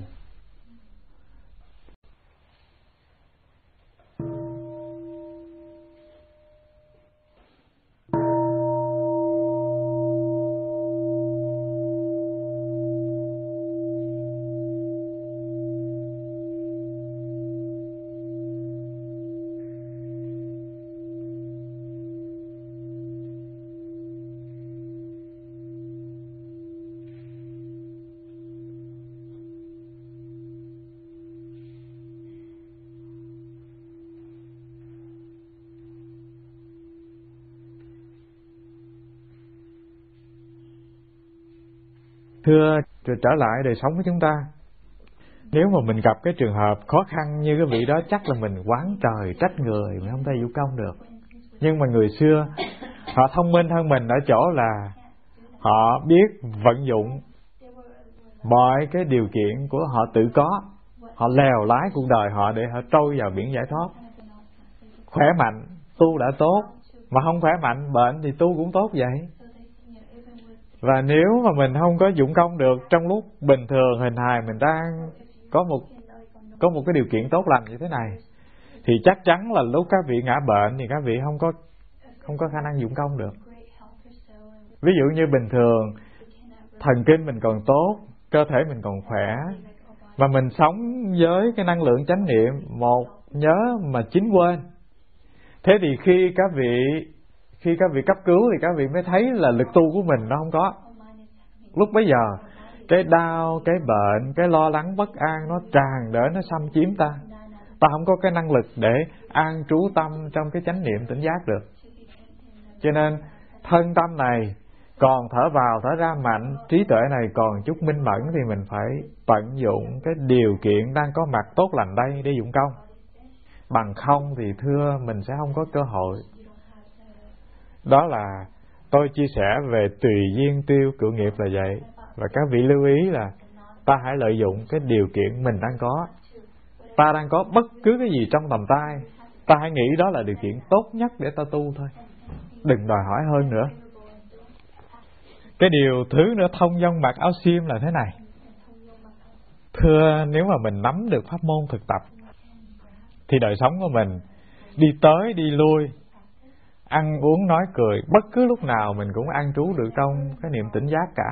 Thưa, trở lại đời sống của chúng ta, nếu mà mình gặp cái trường hợp khó khăn như cái vị đó, chắc là mình oán trời trách người, mình không thể vụ công được. Nhưng mà người xưa họ thông minh hơn mình ở chỗ là họ biết vận dụng mọi cái điều kiện của họ tự có. Họ lèo lái cuộc đời họ để họ trôi vào biển giải thoát. Khỏe mạnh tu đã tốt, mà không khỏe mạnh bệnh thì tu cũng tốt vậy. Và nếu mà mình không có dụng công được trong lúc bình thường hình hài mình đang có một có một cái điều kiện tốt lành như thế này, thì chắc chắn là lúc các vị ngã bệnh thì các vị không có không có khả năng dụng công được. Ví dụ như bình thường thần kinh mình còn tốt, cơ thể mình còn khỏe, mà mình sống với cái năng lượng chánh niệm một nhớ mà chín quên. Thế thì khi các vị khi các vị cấp cứu thì các vị mới thấy là lực tu của mình nó không có. Lúc bấy giờ cái đau, cái bệnh, cái lo lắng bất an nó tràn để nó xâm chiếm ta. Ta không có cái năng lực để an trú tâm trong cái chánh niệm tỉnh giác được. Cho nên thân tâm này còn thở vào thở ra mạnh, trí tuệ này còn chút minh mẫn, thì mình phải tận dụng cái điều kiện đang có mặt tốt lành đây để dụng công. Bằng không thì thưa mình sẽ không có cơ hội. Đó là tôi chia sẻ về tùy duyên tiêu cựu nghiệp là vậy. Và các vị lưu ý là ta hãy lợi dụng cái điều kiện mình đang có. Ta đang có bất cứ cái gì trong tầm tay, ta hãy nghĩ đó là điều kiện tốt nhất để ta tu thôi. Đừng đòi hỏi hơn nữa. Cái điều thứ nữa thông dong mặc áo xiêm là thế này. Thưa, nếu mà mình nắm được pháp môn thực tập thì đời sống của mình đi tới đi lui, ăn uống nói cười, bất cứ lúc nào mình cũng an trú được trong cái niệm tỉnh giác cả.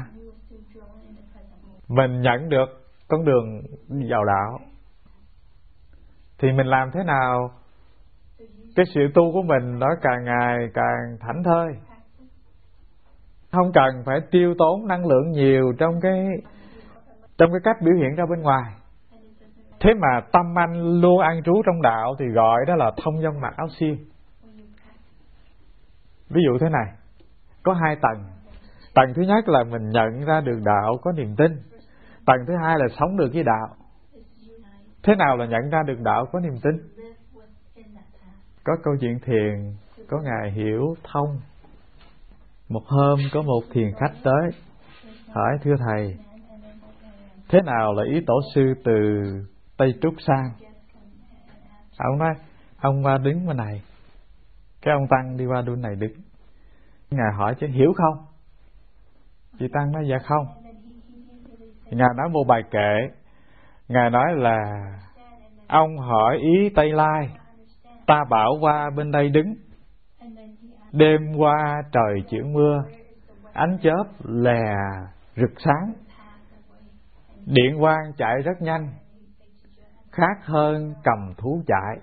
Mình nhận được con đường vào đạo thì mình làm thế nào cái sự tu của mình nó càng ngày càng thảnh thơi, không cần phải tiêu tốn năng lượng nhiều trong cái trong cái cách biểu hiện ra bên ngoài. Thế mà tâm anh luôn an trú trong đạo thì gọi đó là thông dong mặc áo xiêm. Ví dụ thế này, có hai tầng. Tầng thứ nhất là mình nhận ra được đạo có niềm tin. Tầng thứ hai là sống được với đạo. Thế nào là nhận ra được đạo có niềm tin? Có câu chuyện thiền, có Ngài Hiểu Thông. Một hôm có một thiền khách tới hỏi: thưa thầy, thế nào là ý tổ sư từ Tây Trúc sang? Ông nói: ông qua đứng bên này. Cái ông Tăng đi qua bên này đứng. Ngài hỏi: chứ hiểu không? Chị Tăng nói: dạ không. Ngài nói một bài kệ. Ngài nói là: ông hỏi ý Tây Lai, ta bảo qua bên đây đứng. Đêm qua trời chuyển mưa, ánh chớp lè rực sáng. Điện quang chạy rất nhanh, khác hơn cầm thú chạy.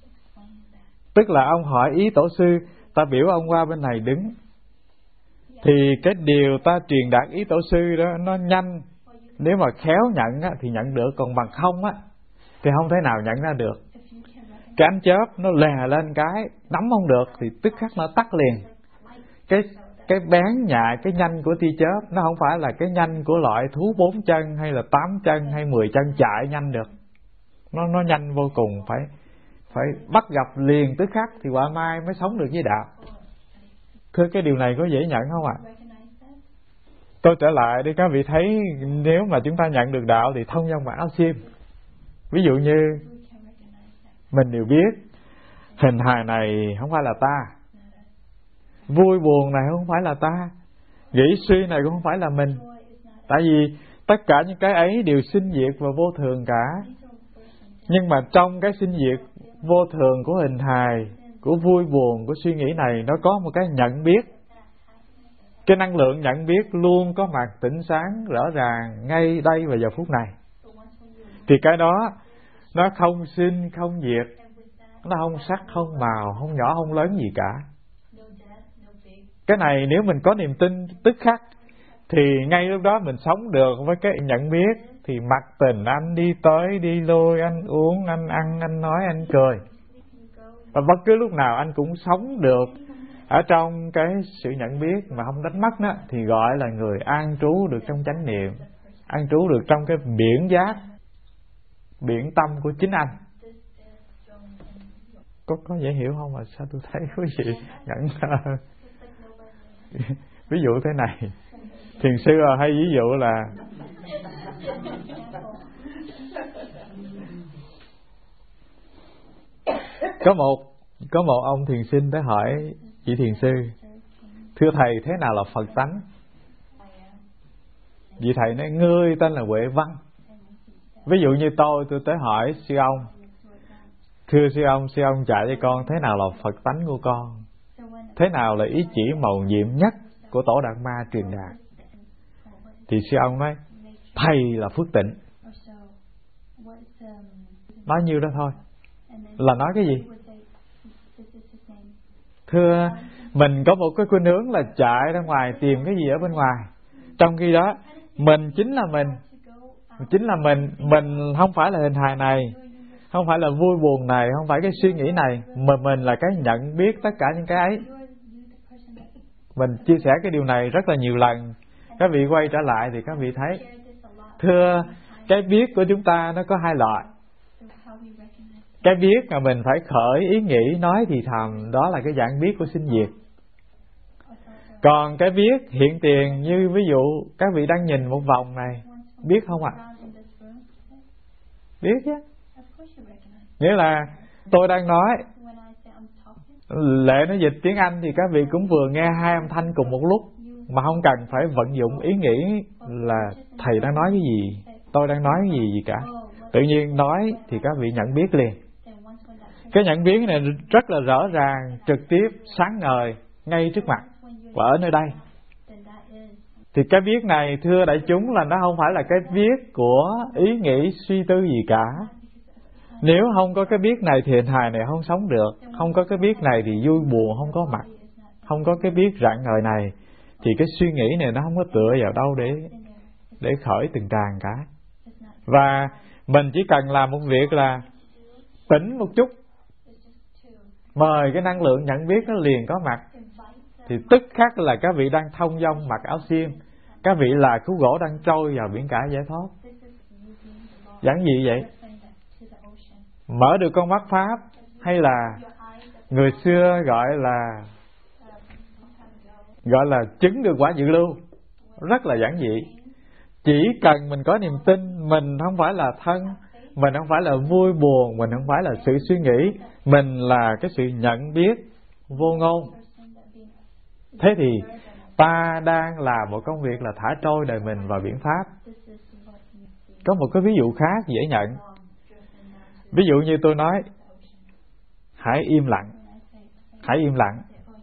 Tức là ông hỏi ý tổ sư, ta biểu ông qua bên này đứng. Thì cái điều ta truyền đạt ý tổ sư đó nó nhanh. Nếu mà khéo nhận á, thì nhận được, còn bằng không á thì không thể nào nhận ra được. Cái ánh chớp nó lè lên cái nắm không được thì tức khắc nó tắt liền. Cái cái bén nhạy, cái nhanh của tia chớp nó không phải là cái nhanh của loại thú bốn chân hay là tám chân hay mười chân chạy nhanh được. Nó nó nhanh vô cùng, phải phải bắt gặp liền tức khắc thì quả mai mới sống được với đạo. Thưa, cái điều này có dễ nhận không ạ? Tôi trở lại đi, các vị thấy nếu mà chúng ta nhận được đạo thì thông dong mặc áo xiêm. Ví dụ như mình đều biết hình hài này không phải là ta, vui buồn này không phải là ta, nghĩ suy này cũng không phải là mình. Tại vì tất cả những cái ấy đều sinh diệt và vô thường cả. Nhưng mà trong cái sinh diệt vô thường của hình hài, của vui buồn, của suy nghĩ này, nó có một cái nhận biết. Cái năng lượng nhận biết luôn có mặt tỉnh sáng rõ ràng ngay đây và giờ phút này. Thì cái đó nó không sinh không diệt, nó không sắc không màu, không nhỏ không lớn gì cả. Cái này nếu mình có niềm tin tức khắc thì ngay lúc đó mình sống được với cái nhận biết. Thì mặc tình anh đi tới đi lui, anh uống, anh ăn, anh nói, anh cười, và bất cứ lúc nào anh cũng sống được Ở trong cái sự nhận biết mà không đánh mất đó, thì gọi là người an trú được trong chánh niệm, an trú được trong cái biển giác, biển tâm của chính anh. Có có dễ hiểu không mà sao tôi thấy quý vị ngẩn ngơ? Ví dụ thế này, thiền sư hay ví dụ là có một có một ông thiền sinh tới hỏi chị thiền sư: thưa thầy, thế nào là Phật tánh? Vị thầy nói: ngươi tên là Huệ Văn. Ví dụ như tôi tôi tới hỏi sư ông: thưa sư ông, sư ông dạy cho con thế nào là Phật tánh của con, thế nào là ý chỉ mầu nhiệm nhất của Tổ Đạt Ma truyền đạt? Thì sư ông nói: thầy là phước tịnh. Nói nhiêu đó thôi. Là nói cái gì? Thưa, mình có một cái khuynh hướng là chạy ra ngoài tìm cái gì ở bên ngoài, trong khi đó mình chính là mình, chính là mình, mình không phải là hình hài này, không phải là vui buồn này, không phải cái suy nghĩ này, mà mình là cái nhận biết tất cả những cái ấy. Mình chia sẻ cái điều này rất là nhiều lần. Các vị quay trở lại thì các vị thấy, thưa, cái biết của chúng ta nó có hai loại. Cái biết mà mình phải khởi ý nghĩ, nói thì thầm, đó là cái dạng biết của sinh diệt. Còn cái biết hiện tiền, như ví dụ các vị đang nhìn một vòng này, biết không ạ? À? Biết chứ. Nghĩa là tôi đang nói, Lệ nó dịch tiếng Anh thì các vị cũng vừa nghe hai âm thanh cùng một lúc, mà không cần phải vận dụng ý nghĩ là thầy đang nói cái gì, tôi đang nói cái gì gì cả. Tự nhiên nói thì các vị nhận biết liền. Cái nhận biết này rất là rõ ràng, trực tiếp, sáng ngời, ngay trước mặt và ở nơi đây. Thì cái biết này, thưa đại chúng, là nó không phải là cái biết của ý nghĩ suy tư gì cả. Nếu không có cái biết này thì hình hài này không sống được. Không có cái biết này thì vui buồn không có mặt. Không có cái biết rạng ngời này thì cái suy nghĩ này nó không có tựa vào đâu để để khởi từng tràng cả. Và mình chỉ cần làm một việc là tỉnh một chút, mời cái năng lượng nhận biết nó liền có mặt, thì tức khắc là các vị đang thông dong mặc áo xiêm, các vị là khúc gỗ đang trôi vào biển cả giải thoát. Giản dị vậy. Mở được con mắt pháp, hay là người xưa gọi là gọi là chứng được quả dự lưu, rất là giản dị. Chỉ cần mình có niềm tin, mình không phải là thân, mình không phải là vui buồn, mình không phải là sự suy nghĩ, mình là cái sự nhận biết vô ngôn. Thế thì ta đang làm một công việc là thả trôi đời mình vào biển pháp. Có một cái ví dụ khác dễ nhận. Ví dụ như tôi nói, hãy im lặng, hãy im lặng.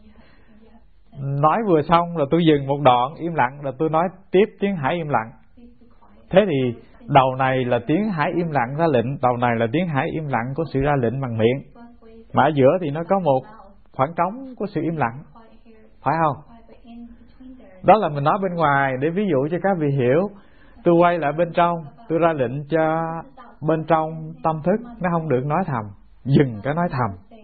Nói vừa xong là tôi dừng một đoạn, im lặng, là tôi nói tiếp tiếng hãy im lặng. Thế thì đầu này là tiếng hãy im lặng ra lệnh, đầu này là tiếng hãy im lặng của sự ra lệnh bằng miệng. Mà ở giữa thì nó có một khoảng trống của sự im lặng, phải không? Đó là mình nói bên ngoài để ví dụ cho các vị hiểu. Tôi quay lại bên trong, tôi ra lệnh cho bên trong tâm thức nó không được nói thầm, dừng cái nói thầm.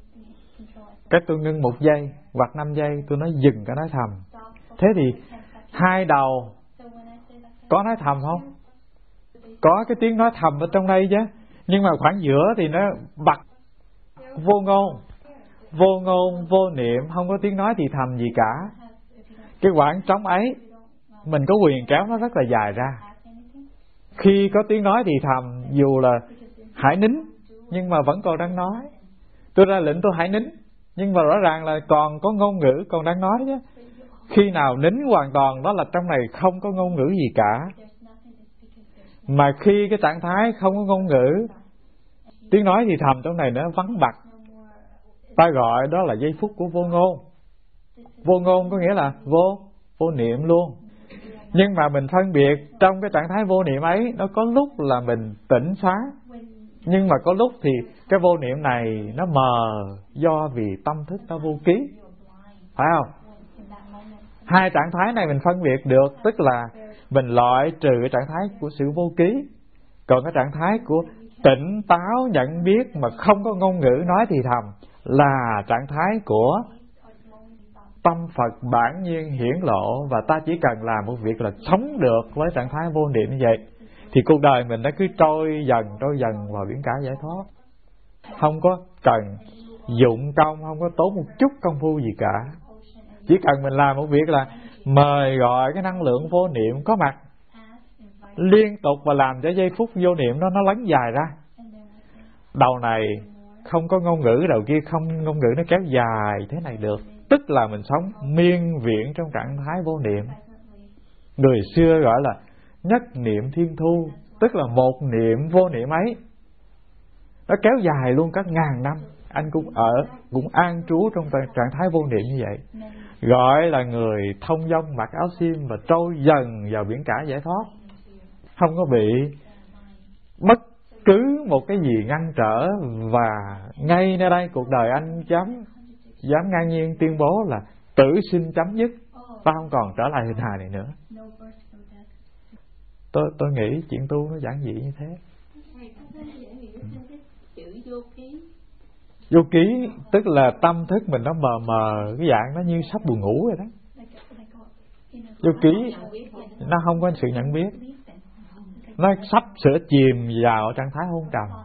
Cái tôi ngưng một giây hoặc năm giây, tôi nói dừng cái nói thầm. Thế thì hai đầu có nói thầm không? Có cái tiếng nói thầm ở trong đây chứ. Nhưng mà khoảng giữa thì nó bật vô ngôn, vô ngôn, vô niệm, không có tiếng nói thì thầm gì cả. Cái khoảng trống ấy mình có quyền kéo nó rất là dài ra. Khi có tiếng nói thì thầm, dù là hãy nín, nhưng mà vẫn còn đang nói. Tôi ra lệnh tôi hãy nín, nhưng mà rõ ràng là còn có ngôn ngữ, còn đang nói chứ. Khi nào nín hoàn toàn, đó là trong này không có ngôn ngữ gì cả. Mà khi cái trạng thái không có ngôn ngữ, tiếng nói thì thầm trong này nó vắng bặt. Ta gọi đó là giây phút của vô ngôn. Vô ngôn có nghĩa là vô, vô niệm luôn. Nhưng mà mình phân biệt trong cái trạng thái vô niệm ấy, nó có lúc là mình tỉnh sáng, nhưng mà có lúc thì cái vô niệm này nó mờ do vì tâm thức nó vô ký, phải không? Hai trạng thái này mình phân biệt được, tức là mình loại trừ cái trạng thái của sự vô ký. Còn cái trạng thái của tỉnh táo nhận biết mà không có ngôn ngữ nói thì thầm là trạng thái của tâm Phật bản nhiên hiển lộ, và ta chỉ cần làm một việc là sống được với trạng thái vô niệm như vậy, thì cuộc đời mình nó cứ trôi dần trôi dần vào biển cả giải thoát. Không có cần dụng công, không có tốn một chút công phu gì cả. Chỉ cần mình làm một việc là mời gọi cái năng lượng vô niệm có mặt liên tục, và làm cho giây phút vô niệm nó nó lấn dài ra. Đầu này không có ngôn ngữ, đầu kia không ngôn ngữ, nó kéo dài thế này được. Tức là mình sống miên viễn trong trạng thái vô niệm. Người xưa gọi là nhất niệm thiên thu, tức là một niệm vô niệm ấy nó kéo dài luôn các ngàn năm. Anh cũng ở, cũng an trú trong trạng thái vô niệm như vậy, gọi là người thông dong mặc áo xiêm và trôi dần vào biển cả giải thoát, không có bị bất cứ một cái gì ngăn trở. Và ngay nơi đây cuộc đời anh dám dám ngang nhiên tuyên bố là tử sinh chấm dứt, ta không còn trở lại hình hài này nữa. Tôi tôi nghĩ chuyện tu nó giản dị như thế. Vô ký tức là tâm thức mình nó mờ mờ, cái dạng nó như sắp buồn ngủ rồi đó. Vô ký nó không có sự nhận biết, nó sắp sửa chìm vào trạng thái hôn trầm.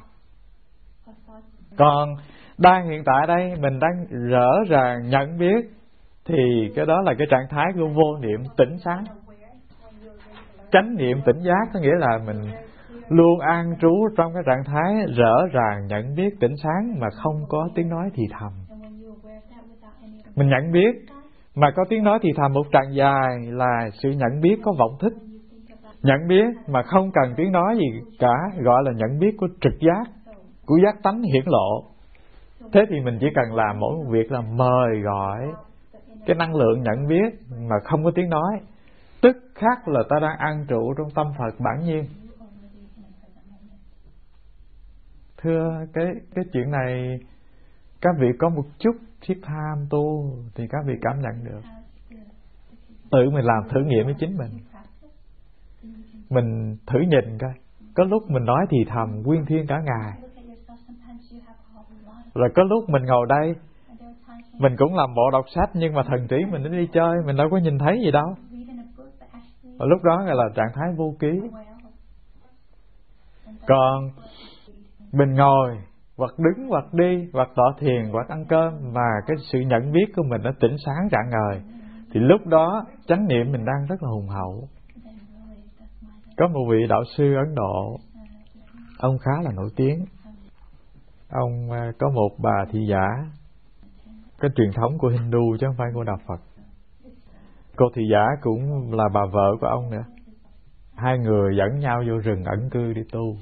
Còn đang hiện tại đây mình đang rõ ràng nhận biết, thì cái đó là cái trạng thái của vô niệm tỉnh sáng. Chánh niệm tỉnh giác có nghĩa là mình luôn an trú trong cái trạng thái rõ ràng nhận biết tỉnh sáng mà không có tiếng nói thì thầm. Mình nhận biết mà có tiếng nói thì thầm một tràng dài là sự nhận biết có vọng thức. Nhận biết mà không cần tiếng nói gì cả gọi là nhận biết của trực giác, của giác tánh hiển lộ. Thế thì mình chỉ cần làm mỗi một việc là mời gọi cái năng lượng nhận biết mà không có tiếng nói, tức khắc là ta đang an trụ trong tâm Phật bản nhiên. Thưa, cái cái chuyện này các vị có một chút thiết tham tu thì các vị cảm nhận được. Tự mình làm thử nghiệm với chính mình. Mình thử nhìn coi, có lúc mình nói thì thầm quyên thiên cả ngày, rồi có lúc mình ngồi đây mình cũng làm bộ đọc sách, nhưng mà thần trí mình nó đi chơi, mình đâu có nhìn thấy gì đâu. Và lúc đó gọi là trạng thái vô ký. Còn mình ngồi hoặc đứng hoặc đi hoặc tọa thiền hoặc ăn cơm mà cái sự nhận biết của mình nó tỉnh sáng rạng ngời, thì lúc đó chánh niệm mình đang rất là hùng hậu. Có một vị đạo sư Ấn Độ, ông khá là nổi tiếng. Ông có một bà thị giả, cái truyền thống của Hindu chứ không phải của đạo Phật. Cô thị giả cũng là bà vợ của ông nữa. Hai người dẫn nhau vô rừng ẩn cư đi tu.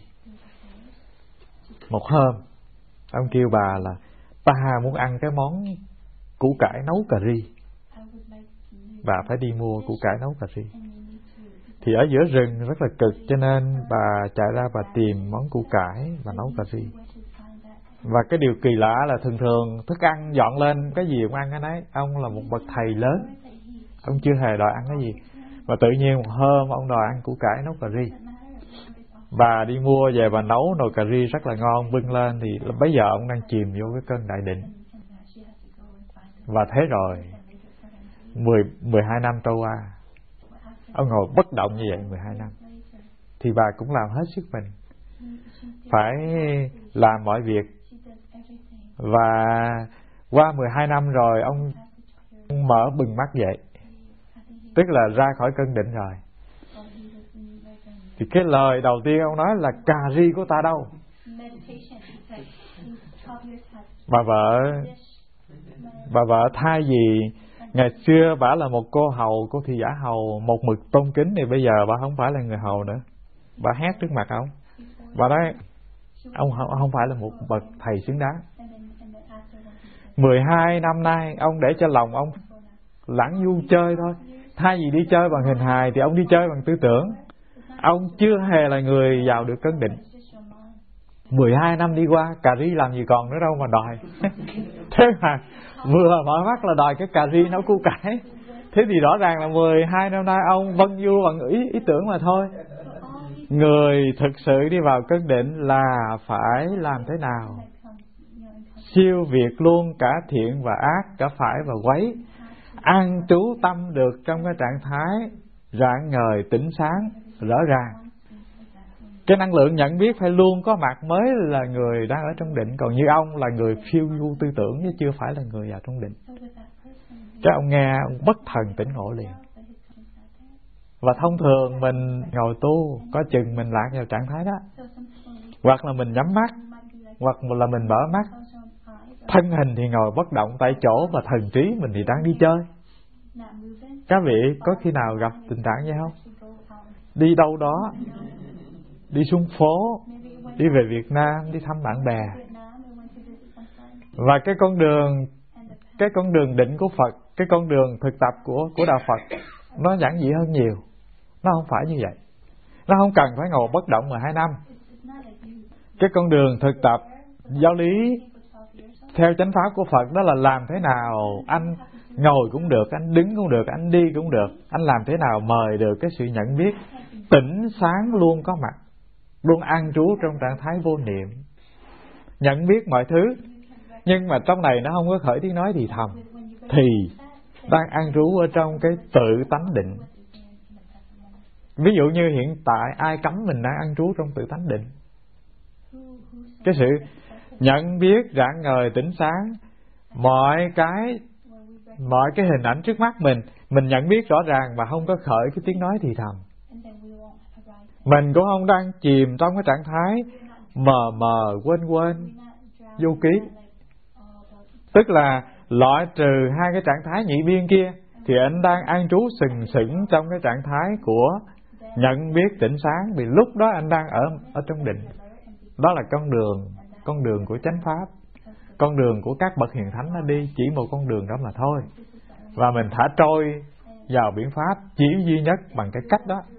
Một hôm ông kêu bà là ta muốn ăn cái món củ cải nấu cà ri, bà phải đi mua củ cải nấu cà ri. Thì ở giữa rừng rất là cực, cho nên bà chạy ra bà tìm món củ cải và nấu cà ri. Và cái điều kỳ lạ là thường thường thức ăn dọn lên cái gì cũng ăn cái nấy. Ông là một bậc thầy lớn, ông chưa hề đòi ăn cái gì, và tự nhiên một hôm ông đòi ăn củ cải nấu cà ri. Bà đi mua về bà nấu nồi cà ri rất là ngon, bưng lên thì bây giờ ông đang chìm vô cái cơn đại định. Và thế rồi mười, mười hai năm trôi qua, ông ngồi bất động như vậy mười hai năm. Thì bà cũng làm hết sức mình, phải làm mọi việc. Và qua mười hai năm rồi ông mở bừng mắt dậy, tức là ra khỏi cơn định rồi. Thì cái lời đầu tiên ông nói là cà ri của ta đâu? Bà vợ Bà vợ thay vì ngày xưa bà là một cô hầu, cô thị giả hầu một mực tôn kính, thì bây giờ bà không phải là người hầu nữa. Bà hét trước mặt ông, bà nói ông không phải là một bậc thầy xứng đáng. Mười hai năm nay ông để cho lòng ông lãng du chơi thôi. Thay vì đi chơi bằng hình hài thì ông đi chơi bằng tư tưởng. Ông chưa hề là người vào được cơn định. Mười hai năm đi qua, cà ri làm gì còn nữa đâu mà đòi. Thế mà vừa mở mắt là đòi cái cà ri nấu củ cải. Thế thì rõ ràng là mười hai năm nay ông vâng du bằng ý, ý tưởng mà thôi. Người thực sự đi vào cơn định là phải làm thế nào? Siêu việt luôn cả thiện và ác, cả phải và quấy. an trú tâm được trong cái trạng thái rạng ngời tỉnh sáng rõ ràng. Cái năng lượng nhận biết phải luôn có mặt mới là người đang ở trong định. Còn như ông là người phiêu du tư tưởng chứ chưa phải là người vào trong định. Cái ông nghe ông bất thần tỉnh ngộ liền. Và thông thường mình ngồi tu có chừng mình lạc vào trạng thái đó, hoặc là mình nhắm mắt, hoặc là mình mở mắt, thân hình thì ngồi bất động tại chỗ và thần trí mình thì đang đi chơi. Các vị có khi nào gặp tình trạng vậy không? Đi đâu đó, đi xuống phố, đi về Việt Nam, đi thăm bạn bè, và cái con đường cái con đường định của Phật, cái con đường thực tập của của đạo Phật nó giản dị hơn nhiều. Nó không phải như vậy. Nó không cần phải ngồi bất động mười hai năm. Cái con đường thực tập giáo lý theo chánh pháp của Phật đó là làm thế nào anh ngồi cũng được, anh đứng cũng được, anh đi cũng được, anh làm thế nào mời được cái sự nhận biết tỉnh sáng luôn có mặt, luôn an trú trong trạng thái vô niệm, nhận biết mọi thứ. Nhưng mà trong này nó không có khởi tiếng nói thì thầm, thì đang an trú ở trong cái tự tánh định. Ví dụ như hiện tại ai cấm mình đang an trú trong tự tánh định? Cái sự nhận biết rạng ngời tỉnh sáng, mọi cái mọi cái hình ảnh trước mắt mình, mình nhận biết rõ ràng mà không có khởi cái tiếng nói thì thầm. Mình cũng không đang chìm trong cái trạng thái mờ mờ quên quên vô ký. Tức là loại trừ hai cái trạng thái nhị biên kia, thì anh đang an trú sừng sững trong cái trạng thái của nhận biết tỉnh sáng, vì lúc đó anh đang ở ở trong định. Đó là con đường con đường của chánh pháp, con đường của các bậc hiền thánh nó đi, chỉ một con đường đó mà thôi. Và mình thả trôi vào biển pháp chỉ duy nhất bằng cái cách đó.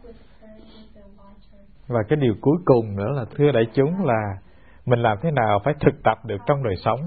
Và cái điều cuối cùng nữa là, thưa đại chúng, là mình làm thế nào phải thực tập được trong đời sống.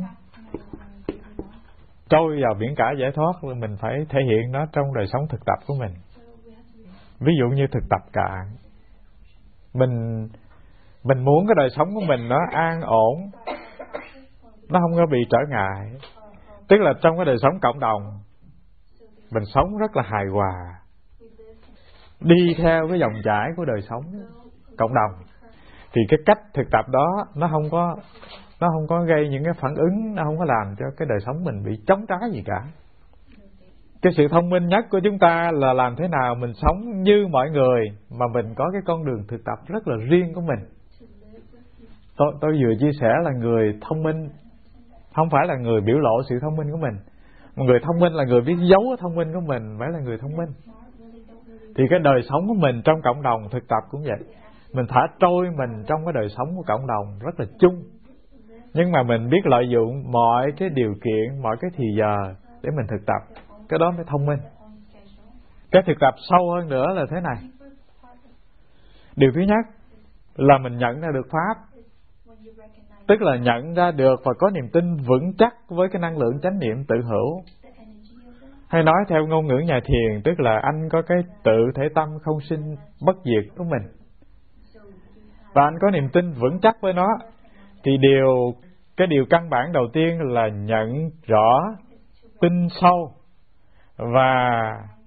Trôi vào biển cả giải thoát là mình phải thể hiện nó trong đời sống thực tập của mình. Ví dụ như thực tập cạn, mình mình muốn cái đời sống của mình nó an ổn, nó không có bị trở ngại. Tức là trong cái đời sống cộng đồng mình sống rất là hài hòa, đi theo cái dòng chảy của đời sống cộng đồng, thì cái cách thực tập đó nó không có nó không có gây những cái phản ứng, nó không có làm cho cái đời sống mình bị chống trái gì cả. Cái sự thông minh nhất của chúng ta là làm thế nào mình sống như mọi người, mà mình có cái con đường thực tập rất là riêng của mình. Tôi, tôi vừa chia sẻ là người thông minh không phải là người biểu lộ sự thông minh của mình. Một người thông minh là người biết giấu cái thông minh của mình, phải là người thông minh. Thì cái đời sống của mình trong cộng đồng thực tập cũng vậy. Mình thả trôi mình trong cái đời sống của cộng đồng rất là chung, nhưng mà mình biết lợi dụng mọi cái điều kiện, mọi cái thì giờ để mình thực tập. Cái đó mới thông minh. Cái thực tập sâu hơn nữa là thế này. Điều thứ nhất là mình nhận ra được pháp. Tức là nhận ra được và có niềm tin vững chắc với cái năng lượng chánh niệm tự hữu. Hay nói theo ngôn ngữ nhà thiền, tức là anh có cái tự thể tâm không sinh bất diệt của mình. Và anh có niềm tin vững chắc với nó. Thì điều cái điều căn bản đầu tiên là nhận rõ, tin sâu và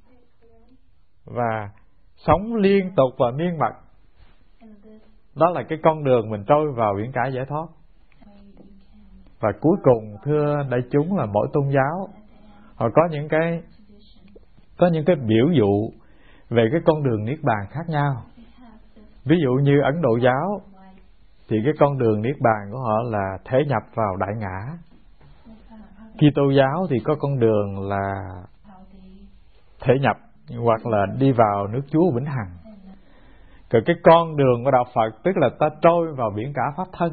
và sống liên tục và miên mật. Đó là cái con đường mình trôi vào biển cả giải thoát. Và cuối cùng, thưa đại chúng, là mỗi tôn giáo họ có những cái có những cái biểu dụ về cái con đường niết bàn khác nhau. Ví dụ như Ấn Độ giáo thì cái con đường niết bàn của họ là thể nhập vào đại ngã. Kitô giáo thì có con đường là thể nhập hoặc là đi vào nước Chúa vĩnh hằng. Còn cái con đường của đạo Phật tức là ta trôi vào biển cả pháp thân.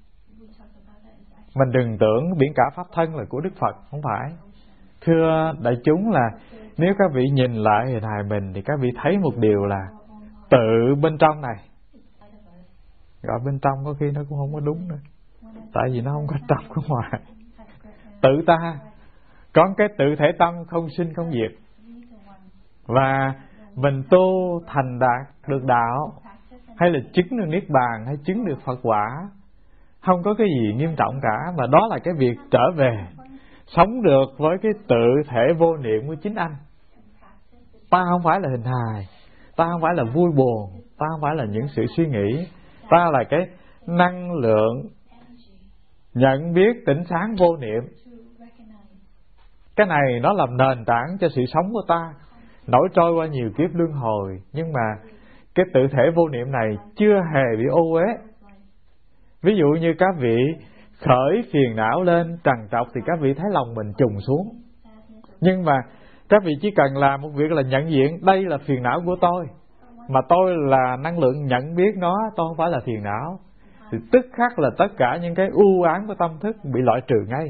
Mình đừng tưởng biển cả pháp thân là của Đức Phật, không phải. Thưa đại chúng, là nếu các vị nhìn lại hình hài mình thì các vị thấy một điều là tự bên trong này, gọi bên trong có khi nó cũng không có đúng nữa, tại vì nó không có trong có ngoài. Tự ta có cái tự thể tâm không sinh không diệt. Và mình tu thành đạt được đạo, hay là chứng được niết bàn, hay chứng được Phật quả, không có cái gì nghiêm trọng cả, mà đó là cái việc trở về sống được với cái tự thể vô niệm của chính anh. Ta không phải là hình hài, ta không phải là vui buồn, ta không phải là những sự suy nghĩ, ta là cái năng lượng nhận biết tỉnh sáng vô niệm. Cái này nó làm nền tảng cho sự sống của ta, nổi trôi qua nhiều kiếp luân hồi. Nhưng mà cái tự thể vô niệm này chưa hề bị ô uế. Ví dụ như các vị khởi phiền não lên trằn trọc thì các vị thấy lòng mình trùng xuống. Nhưng mà các vị chỉ cần làm một việc là nhận diện đây là phiền não của tôi, mà tôi là năng lượng nhận biết nó, tôi không phải là phiền não, thì tức khắc là tất cả những cái u ám của tâm thức bị loại trừ ngay.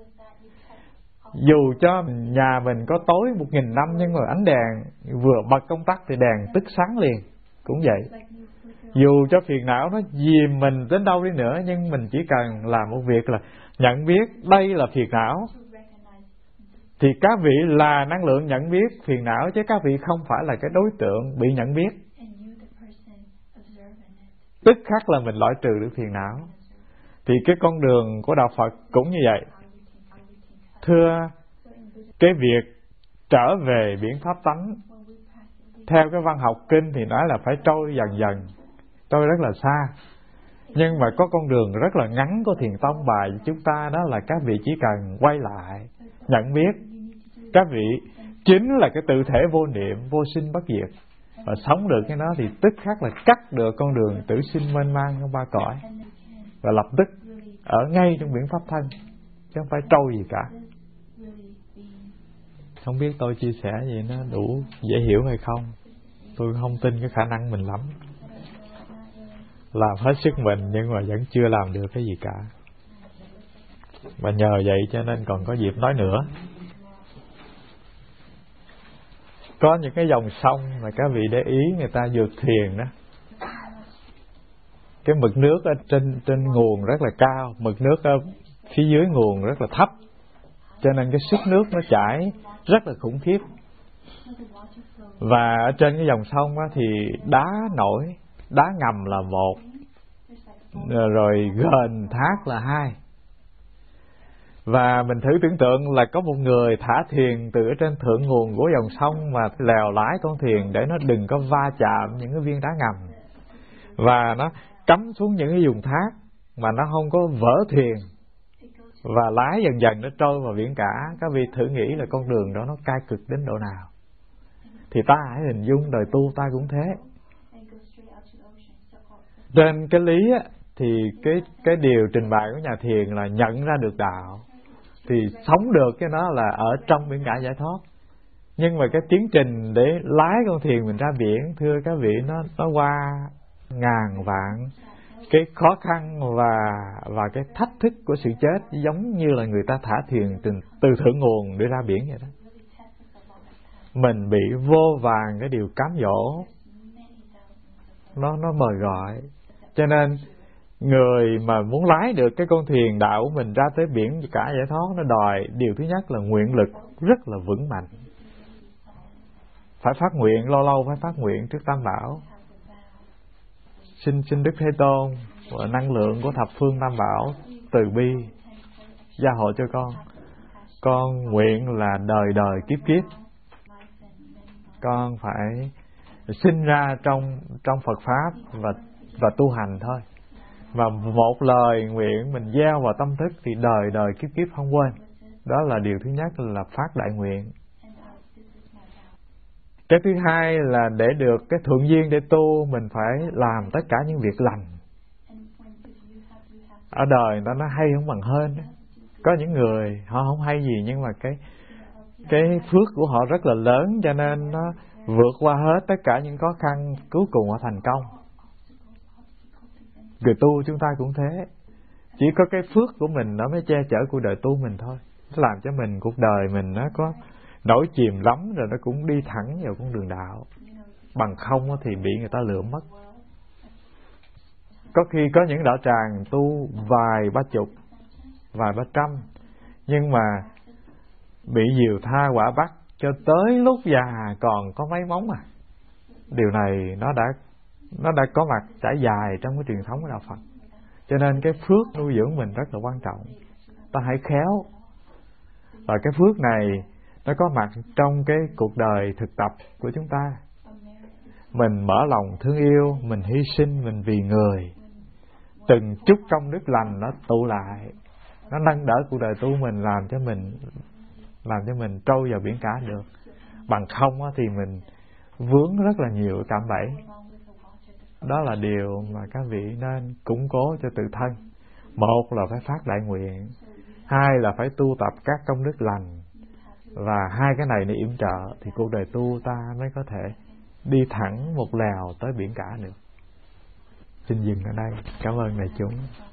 Dù cho nhà mình có tối một nghìn năm, nhưng mà ánh đèn vừa bật công tắc thì đèn tức sáng liền. Cũng vậy, dù cho phiền não nó dìm mình đến đâu đi nữa, nhưng mình chỉ cần làm một việc là nhận biết đây là phiền não, thì các vị là năng lượng nhận biết phiền não, chứ các vị không phải là cái đối tượng bị nhận biết. Tức khắc là mình loại trừ được phiền não. Thì cái con đường của Đạo Phật cũng như vậy. Thưa, cái việc trở về biển pháp tánh theo cái văn học kinh thì nói là phải trôi dần dần, trôi rất là xa. Nhưng mà có con đường rất là ngắn của Thiền Tông bài chúng ta, đó là các vị chỉ cần quay lại nhận biết các vị chính là cái tự thể vô niệm, vô sinh bất diệt, và sống được cái đó thì tức khắc là cắt được con đường tử sinh mênh mang trong ba cõi, và lập tức ở ngay trong biển pháp thân, chứ không phải trôi gì cả. Không biết tôi chia sẻ gì nó đủ dễ hiểu hay không. Tôi không tin cái khả năng mình lắm, làm hết sức mình nhưng mà vẫn chưa làm được cái gì cả. Và nhờ vậy cho nên còn có dịp nói nữa. Có những cái dòng sông mà các vị để ý người ta vượt thuyền đó, cái mực nước ở trên trên nguồn rất là cao, mực nước ở phía dưới nguồn rất là thấp, cho nên cái sức nước nó chảy rất là khủng khiếp. Và ở trên cái dòng sông đó thì đá nổi, đá ngầm là một, rồi ghềnh thác là hai. Và mình thử tưởng tượng là có một người thả thuyền từ ở trên thượng nguồn của dòng sông mà lèo lái con thuyền để nó đừng có va chạm những cái viên đá ngầm, và nó cắm xuống những cái vùng thác mà nó không có vỡ thuyền, và lái dần dần nó trôi vào biển cả. Các vị thử nghĩ là con đường đó nó cay cực đến độ nào. Thì ta hãy hình dung đời tu ta cũng thế. Trên cái lý á, thì cái cái điều trình bày của nhà thiền là nhận ra được đạo, thì sống được cái đó là ở trong biển cả giải thoát. Nhưng mà cái tiến trình để lái con thuyền mình ra biển, thưa các vị, nó nó qua ngàn vạn cái khó khăn và và cái thách thức của sự chết, giống như là người ta thả thuyền từ, từ thượng nguồn để ra biển vậy đó. Mình bị vô vàn cái điều cám dỗ, nó nó mời gọi. Cho nên người mà muốn lái được cái con thuyền đạo của mình ra tới biển cả giải thoát, nó đòi điều thứ nhất là nguyện lực rất là vững mạnh. Phải phát nguyện, lâu lâu phải phát nguyện trước Tam Bảo. Xin xin Đức Thế Tôn và năng lượng của thập phương Tam Bảo từ bi gia hộ cho con. Con nguyện là đời đời kiếp kiếp con phải sinh ra trong trong Phật pháp và và tu hành thôi. Và một lời nguyện mình gieo vào tâm thức thì đời đời kiếp kiếp không quên. Đó là điều thứ nhất, là phát đại nguyện. Cái thứ hai là để được cái thuận duyên để tu, mình phải làm tất cả những việc lành. Ở đời người ta nói hay không bằng hên. Có những người họ không hay gì, nhưng mà cái cái phước của họ rất là lớn, cho nên nó vượt qua hết tất cả những khó khăn, cuối cùng họ thành công. Người tu chúng ta cũng thế. Chỉ có cái phước của mình nó mới che chở cuộc đời tu mình thôi. Nó làm cho mình, cuộc đời mình nó có nổi chìm lắm rồi nó cũng đi thẳng vào con đường đạo. Bằng không thì bị người ta lượm mất. Có khi có những đạo tràng tu vài ba chục, vài ba trăm, nhưng mà bị diều tha quả bắt cho tới lúc già còn có mấy móng à. Điều này nó đã nó đã có mặt trải dài trong cái truyền thống của đạo Phật. Cho nên cái phước nuôi dưỡng mình rất là quan trọng. Ta hãy khéo Và cái phước này nó có mặt trong cái cuộc đời thực tập của chúng ta. Mình mở lòng thương yêu, mình hy sinh, mình vì người. Từng chút công đức lành nó tụ lại, nó nâng đỡ cuộc đời tu mình, làm cho mình làm cho mình trôi vào biển cả được. Bằng không thì mình vướng rất là nhiều cạm bẫy. Đó là điều mà các vị nên củng cố cho tự thân. Một là phải phát đại nguyện, hai là phải tu tập các công đức lành. Và hai cái này nó yểm trợ thì cuộc đời tu ta mới có thể đi thẳng một lèo tới biển cả được. Xin dừng ở đây. Cảm ơn đại chúng.